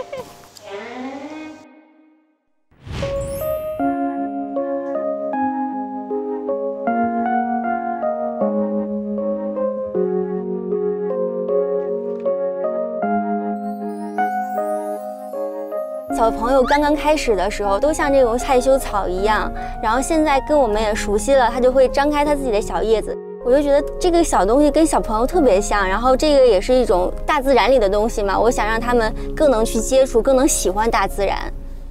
小朋友刚刚开始的时候，都像这种害羞草一样，然后现在跟我们也熟悉了，他就会张开他自己的小叶子。我就觉得这个小东西跟小朋友特别像，然后这个也是一种大自然里的东西嘛，我想让他们更能去接触，更能喜欢大自然。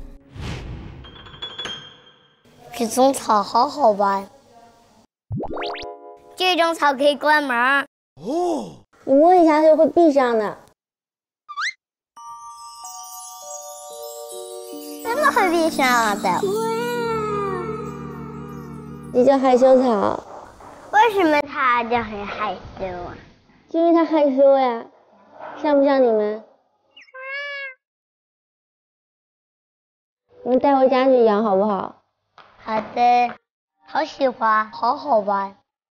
这种草好好玩，这种草可以关门。 哦，你摸一下它就会闭上的。 真的会闭上的。 这叫害羞草。 为什么它就很害羞啊？ 因为它害羞呀，像不像你们？你们带回家去养好不好？ 好的，好喜欢，好好玩。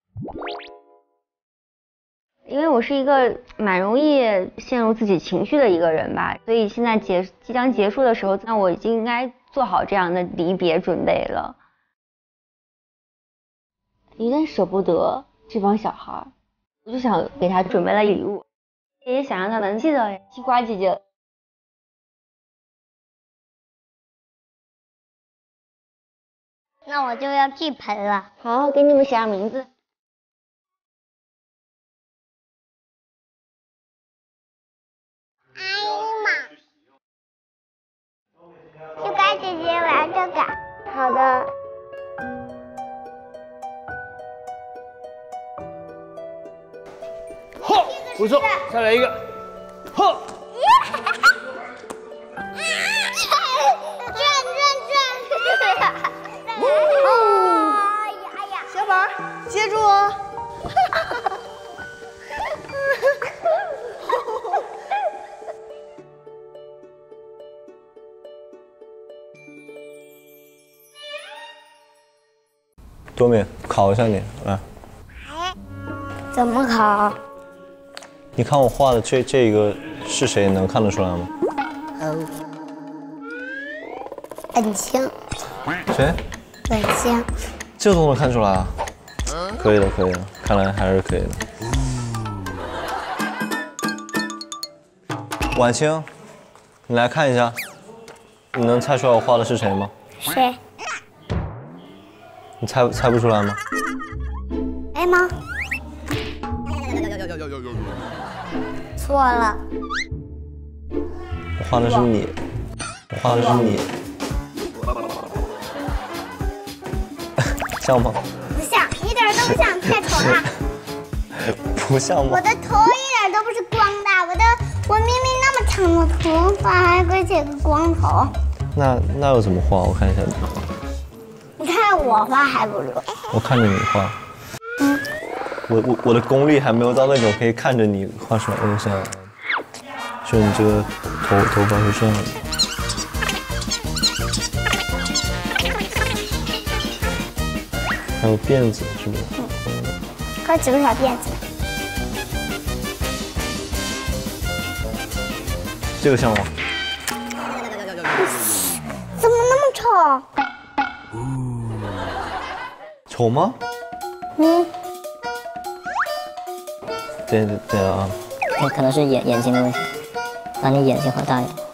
因为我是一个蛮容易陷入自己情绪的一个人吧，所以现在即将结束的时候，那我已经应该做好这样的离别准备了。有点舍不得这帮小孩，我就想给他准备了礼物，也想让他能记得西瓜姐姐。 那我就要祭盆了。 好，给你们写上名字。 西瓜姐姐玩这个。 好的。 嚯，不错，再来一个。嚯。 转。 小宝，接住哦。 多米，考一下你，来。 怎么考？ 你看我画的这个是谁，能看得出来吗？ 很像。 谁？ 很像。 这都能看出来啊？可以的，可以的，看来还是可以的。婉清，你来看一下，你能猜出来我画的是谁吗？ 谁？ 你猜不出来吗？ 哎妈！错了。 我画的是你，我画的是你，像吗？ 不像，一点都不像，太丑了。 不像吗？ 我的头一点都不是光的，我明明那么长的头发，还而且个光头。 那又怎么画？我看一下。 你看我画还不如。 我看着你画。我的功力还没有到那种可以看着你画出来的像。就你这个头发是这样的。还有辫子是不是？ 还有几个小辫子。 这个像吗？ 怎么那么丑？ 丑吗？对啊。 那可能是眼睛的问题，把你眼睛画大一点。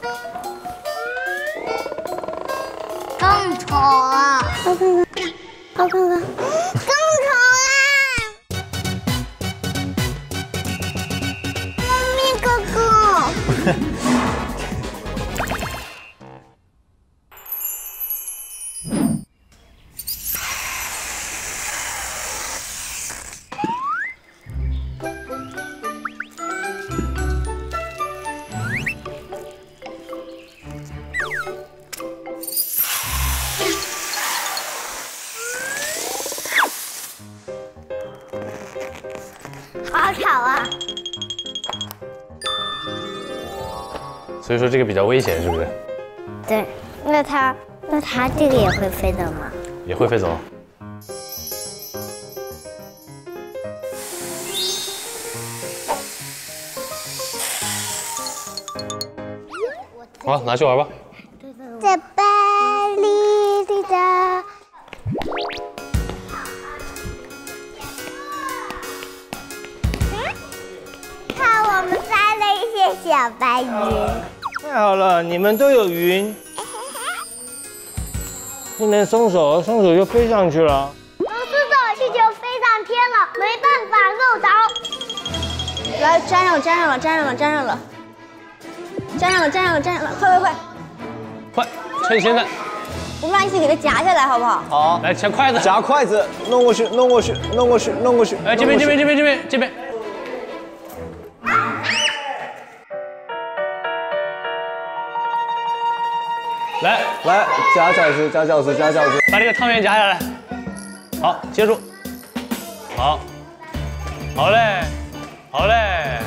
更丑啊！我看看，我看看，更丑啦！猫咪哥哥。好吵啊！ 所以说这个比较危险，是不是？ 对，那它这个也会飞走吗？ 也会飞走。好，拿去玩吧。 在巴黎里的。看我们摘了一些小白云。 太好了，你们都有云，不能松手，松手就飞上去了。 松手气球飞上天了，没办法漏着。 来，粘上了，粘上了，粘上了，粘上了，粘上了，粘上了，粘上了，快快快！ 快，趁现在！ 我们俩一起给它夹下来，好不好？ 好， 来夹筷子， 夹筷子，弄过去，弄过去，弄过去，弄过去。 哎，这边，这边，这边，这边，这边。来， 夹饺子，夹饺子，夹饺子。 把这个汤圆夹下来。好，接住。好，好嘞，好嘞。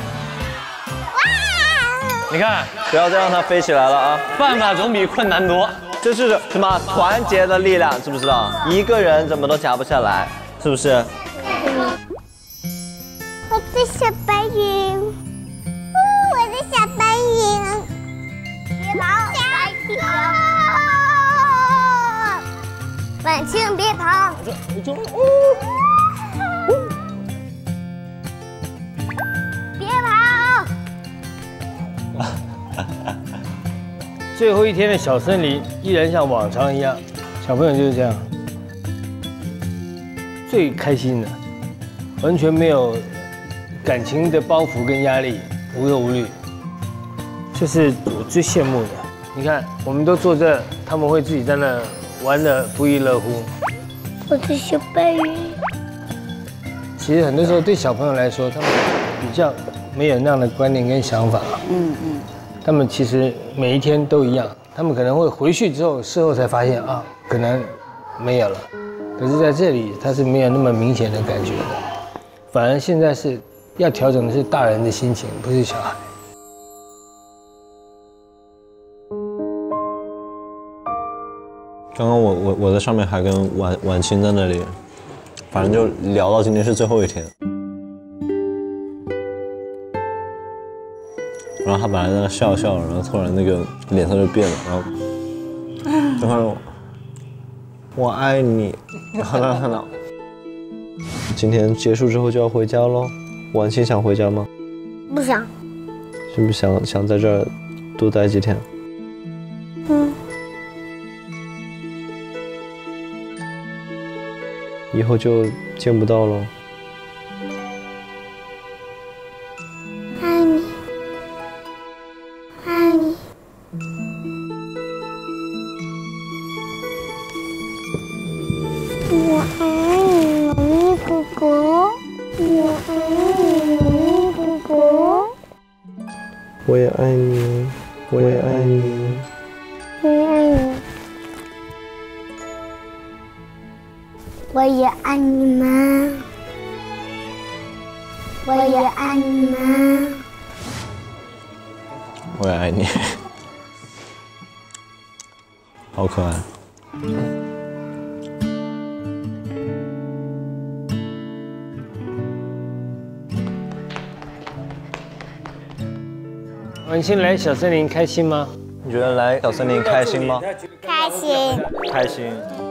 你看， 不要再让它飞起来了啊！ 办法总比困难多。 这是什么团结的力量，知不知道？一个人怎么都夹不下来，是不是？ 我的小白云，我的小白云，别跑，白跑！婉清别跑，别跑！ 最后一天的小森林依然像往常一样，小朋友就是这样，最开心的，完全没有感情的包袱跟压力，无忧无虑，这是我最羡慕的。你看，我们都坐这，他们会自己在那玩得不亦乐乎。 我的小白云。 其实很多时候对小朋友来说，他们比较没有那样的观念跟想法。他们其实每一天都一样，他们可能会回去之后，事后才发现啊，可能没有了。可是在这里，他是没有那么明显的感觉的。反而现在是要调整的是大人的心情，不是小孩。 刚刚我在上面还跟婉清在那里反正就聊到今天是最后一天。然后他本来在那笑笑，然后突然那个脸色就变了，然后就看着我爱你，看到。今天结束之后就要回家喽，婉清想回家吗？ 不想。 是不是想在这儿多待几天？以后就见不到喽。 爱你，爱你。我爱你，妈咪哥哥。我爱你，妈咪哥哥。 我也爱你，我也爱你， 我也爱你。我也爱你们，我也爱你们， 我也爱你，好可爱。 婉清来小森林开心吗？ 你觉得来小森林开心吗？ 开心， 开心。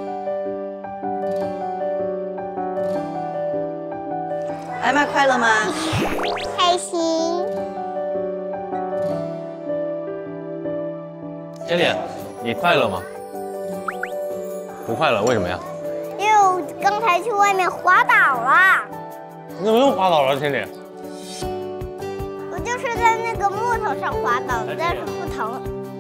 艾玛快乐吗？ 开心。 天天，你快乐吗？不快乐，为什么呀？ 因为我刚才去外面滑倒了。 你怎么又滑倒了，天天？ 我就是在那个木头上滑倒的，但是不疼。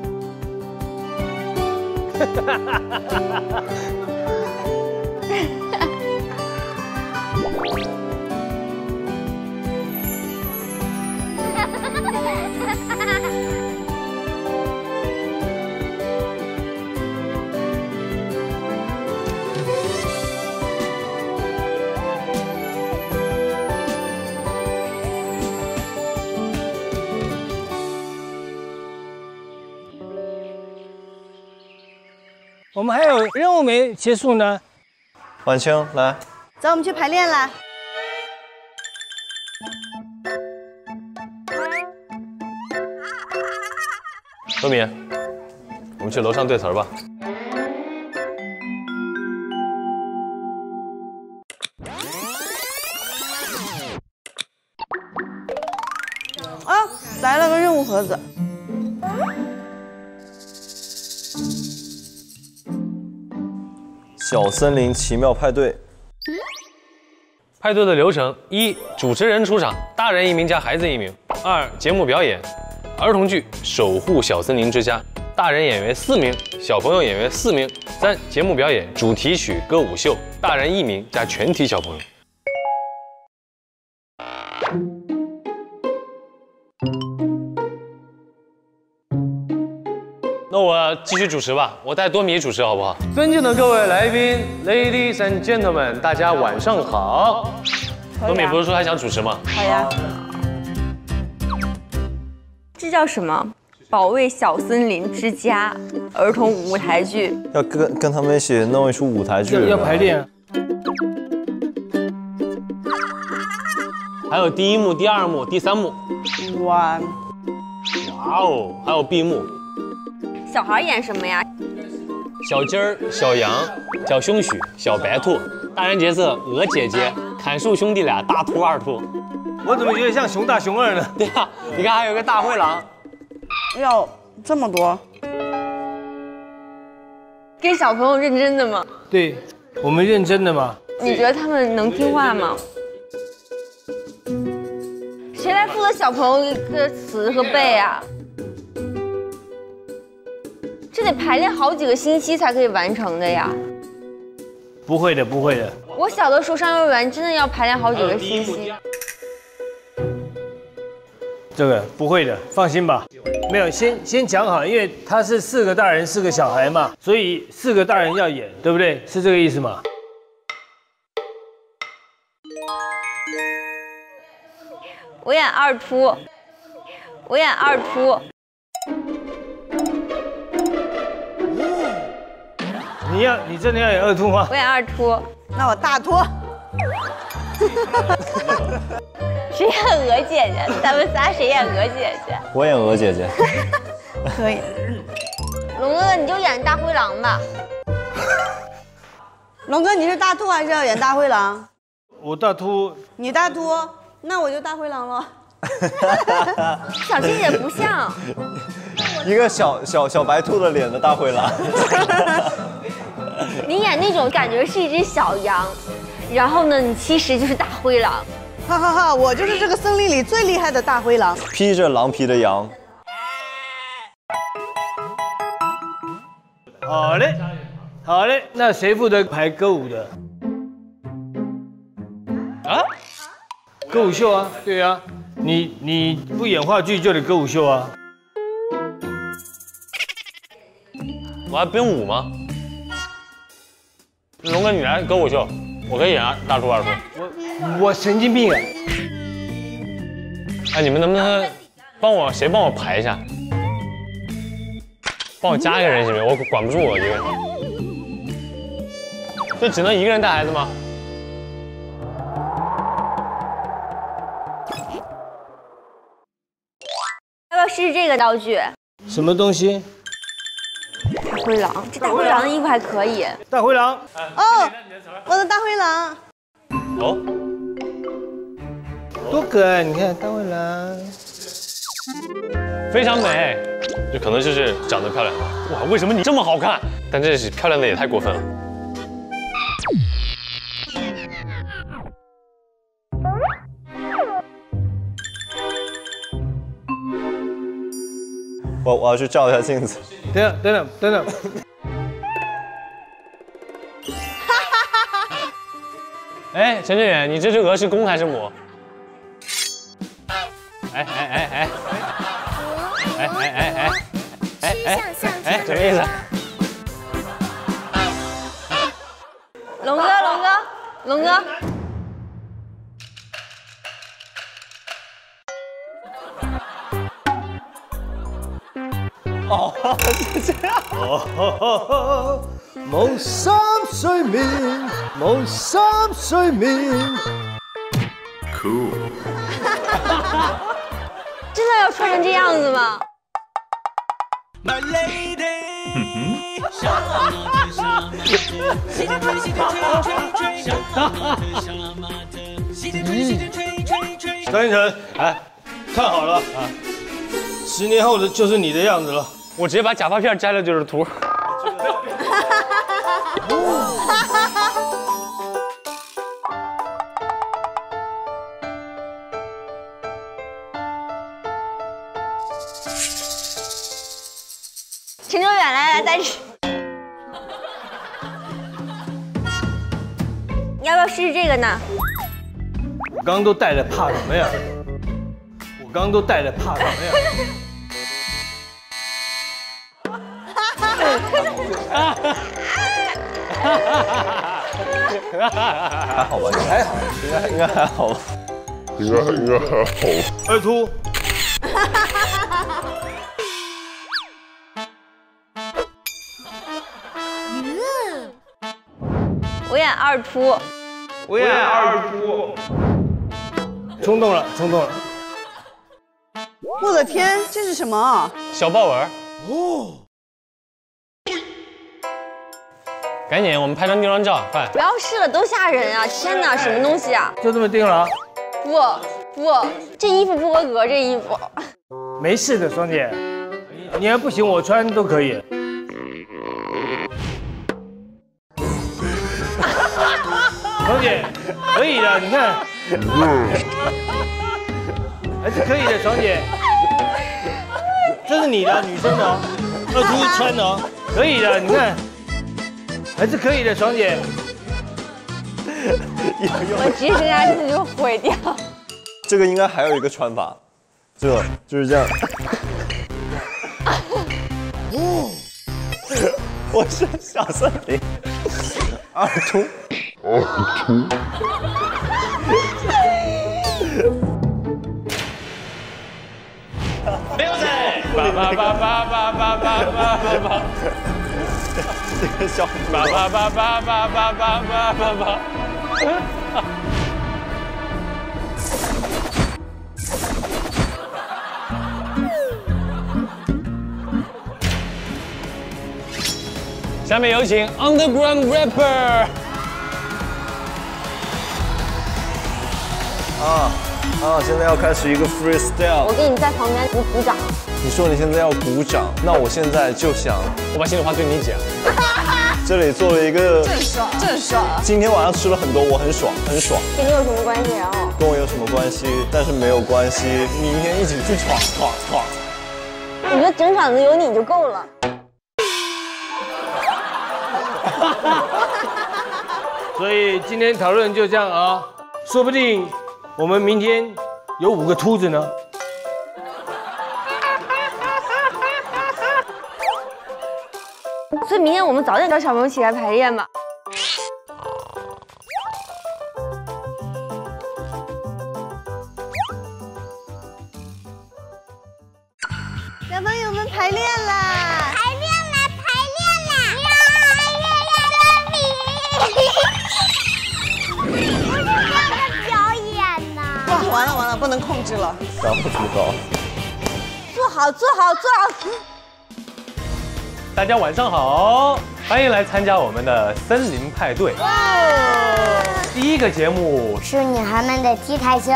我们还有任务没结束呢。 婉清，来， 走，我们去排练啦。 周敏，我们去楼上对词儿吧。 啊，来了个任务盒子。 小森林奇妙派对。 派对的流程：一、主持人出场，大人1名加孩子1名；二、节目表演，儿童剧《守护小森林之家》，大人演员4名，小朋友演员4名；三、节目表演主题曲歌舞秀，大人1名加全体小朋友。那我继续主持吧，我带多米主持好不好？尊敬的各位来宾 ，Ladies and Gentlemen， 大家晚上好。多米不是说还想主持吗？ 好呀。 这叫什么？保卫小森林之家儿童舞台剧。 要跟他们一起弄一出舞台剧。 要排练。 还有第1幕、第2幕、第3幕。 哇！ 哇哦，还有闭幕。 小孩演什么呀？ 小鸡儿、小羊、小熊许、小白兔，大人角色鹅姐姐、砍树兄弟俩、大兔二兔。 我怎么觉得像熊大熊二呢？ 对呀，你看还有个大灰狼。 要这么多？ 给小朋友认真的吗？ 对，我们认真的嘛。 你觉得他们能听话吗？谁来负责小朋友的词和背啊？这得排练好几个星期才可以完成的呀。 不会的，不会的。 我小的时候上幼儿园真的要排练好几个星期。 这个不会的，放心吧。没有，先讲好，因为他是4个大人4个小孩嘛，所以4个大人要演，对不对？是这个意思吗？ 我演二秃，我演二秃。 你真的要演二秃吗？ 我演二秃， 那我大秃。 谁演鹅姐姐？咱们仨谁演鹅姐姐？ 我演鹅姐姐。 可以。 龙哥哥，你就演大灰狼吧。 龙哥，你是大兔还是要演大灰狼？ 我大秃， 你大秃，那我就大灰狼了。 小青姐不像， 一个小白兔的脸的大灰狼。 你演那种感觉是一只小羊，然后呢，你其实就是大灰狼。 哈哈哈，我就是这个森林里最厉害的大灰狼。 披着狼皮的羊。 好嘞，好嘞，那谁负责排歌舞的？啊？歌舞秀啊，对啊，你不演话剧就得歌舞秀啊。 我还编舞吗？龙哥，你来歌舞秀，我可以演大猪二叔。 我神经病啊！ 哎，你们能不能谁帮我排一下？帮我加一个人行不行？我管不住我一个人。就只能一个人带孩子吗？ 要不要试试这个道具？ 什么东西？ 大灰狼，这大灰狼的衣服还可以。 大灰狼。 哦，我的大灰狼。 哦， 多可爱！你看大灰狼， 非常美。就可能就是长得漂亮。哇，为什么你这么好看？但这是漂亮的也太过分了。 我要去照一下镜子。 等等。 哎，陈志远，你这只鹅是公还是母？哎，什么意思？ 龙哥， 哦，是这样。 哦，冇心睡眠，冇心睡眠。 Cool。真的要穿成这样子吗？ 张一晨，哎，看好了啊，10年后的就是你的样子了。 我直接把假发片摘了就是图。 陈哲远，来，但是你要不要试试这个呢？ 我刚刚都带了，怕什么呀？ 还好吧？还好，应该还好吧？应该还好。 二秃。 我演二秃。 冲动了。 我的天，这是什么？ 小豹纹。哦。赶紧，我们拍张定妆照，快！ 不要试了，都吓人啊！天哪，什么东西啊？ 就这么定了啊？ 不，这衣服不合格，这衣服。 没事的，双姐，你要不行我穿都可以。双姐，可以的，你看，还是可以的，双姐。这是你的，女生的哦，二秃穿的哦，可以的，你看。还是可以的，爽姐。 我直升下去就毁掉。 这个应该还有一个穿法，就是这样。哦，我是小森林，二秃。 没有在。叭。 这个小叭。 下面有请 Underground Rapper。 现在要开始一个 freestyle。 我给你在旁边鼓掌。 你说你现在要鼓掌，那我现在就想， 我把心里话对你讲。 这里做了一个正爽。 今天晚上吃了很多，我很爽，很爽。 跟你有什么关系？然后跟我有什么关系？但是没有关系，明天一起去闯。 我觉得整场子有你就够了。 所以今天讨论就这样啊，说不定我们明天有5个秃子呢。 所以明天我们早点叫小朋友起来排练吧。 小朋友们排练啦！ 排练啦！我是这样的表演呢。 哇，完了，不能控制了。 高不高？ 坐好。 大家晚上好，欢迎来参加我们的森林派对。第一个节目是女孩们的 T 台秀。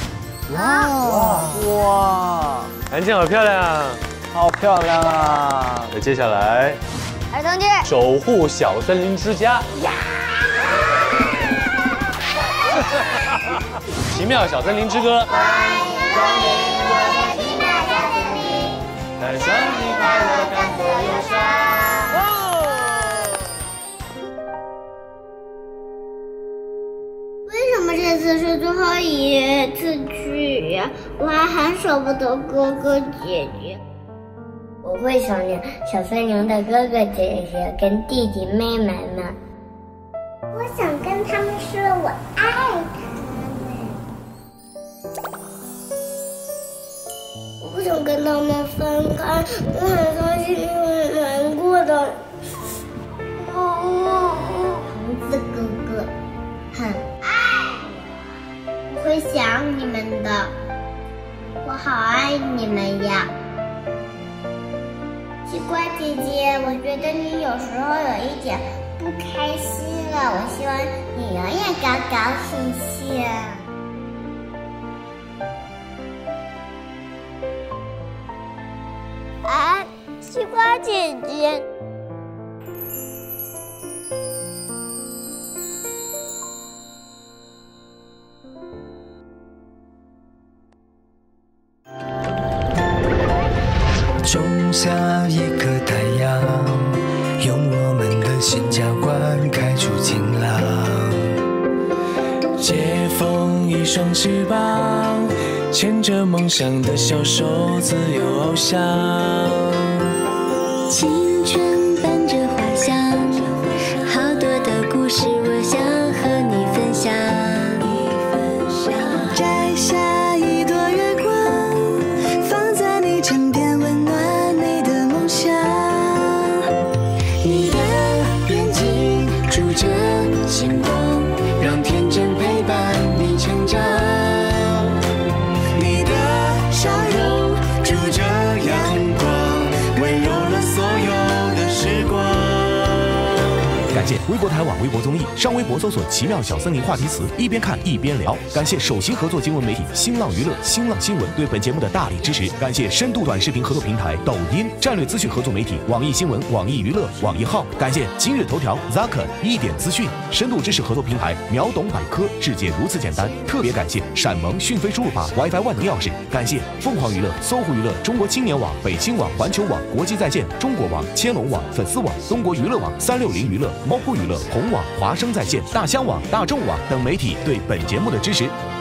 哇， 安静好漂亮， 好漂亮啊！ 那接下来， 儿童剧守护小森林之家。奇妙小森林之歌。带上你快乐，赶走忧伤。 为什么这次是最后一次去呀？我还很舍不得哥哥姐姐。我会想念小森林的哥哥姐姐跟弟弟妹妹们。我想跟他们说我爱他们。我不想跟他们分开，我很伤心，很难过的。橙子哥哥很爱我，我会想你们的，我好爱你们呀。西瓜姐姐，我觉得你有时候有一点不开心了，我希望你永远高高兴兴。西瓜姐姐， 种下一颗太阳，用我们的心浇灌，开出晴朗。解封一双翅膀，牵着梦想的小手，自由翱翔。 青春伴着花香，好多的故事我想和你分享。摘下一朵月光，放在你枕边，温暖你的梦想。 你的眼睛住着星光，让天真陪伴你成长。你的笑容住着阳光，温柔了所有的时光。 感谢微博台网微博综艺，上微博搜索奇妙小森林话题词，一边看一边聊。感谢首席合作经文媒体新浪娱乐、新浪新闻对本节目的大力支持。感谢深度短视频合作平台抖音，战略资讯合作媒体网易新闻、网易娱乐、网易号。感谢今日头条、Zaken 一点资讯，深度知识合作平台秒懂百科，世界如此简单。特别感谢闪萌讯飞输入法 WiFi 万能钥匙。感谢凤凰娱乐、搜狐娱乐、中国青年网、北青网、环球网、国际在线、中国网、千龙网、粉丝网、中国娱乐网、360娱乐、猫扑娱乐、红网、华声在线、大香网、大众网等媒体对本节目的支持。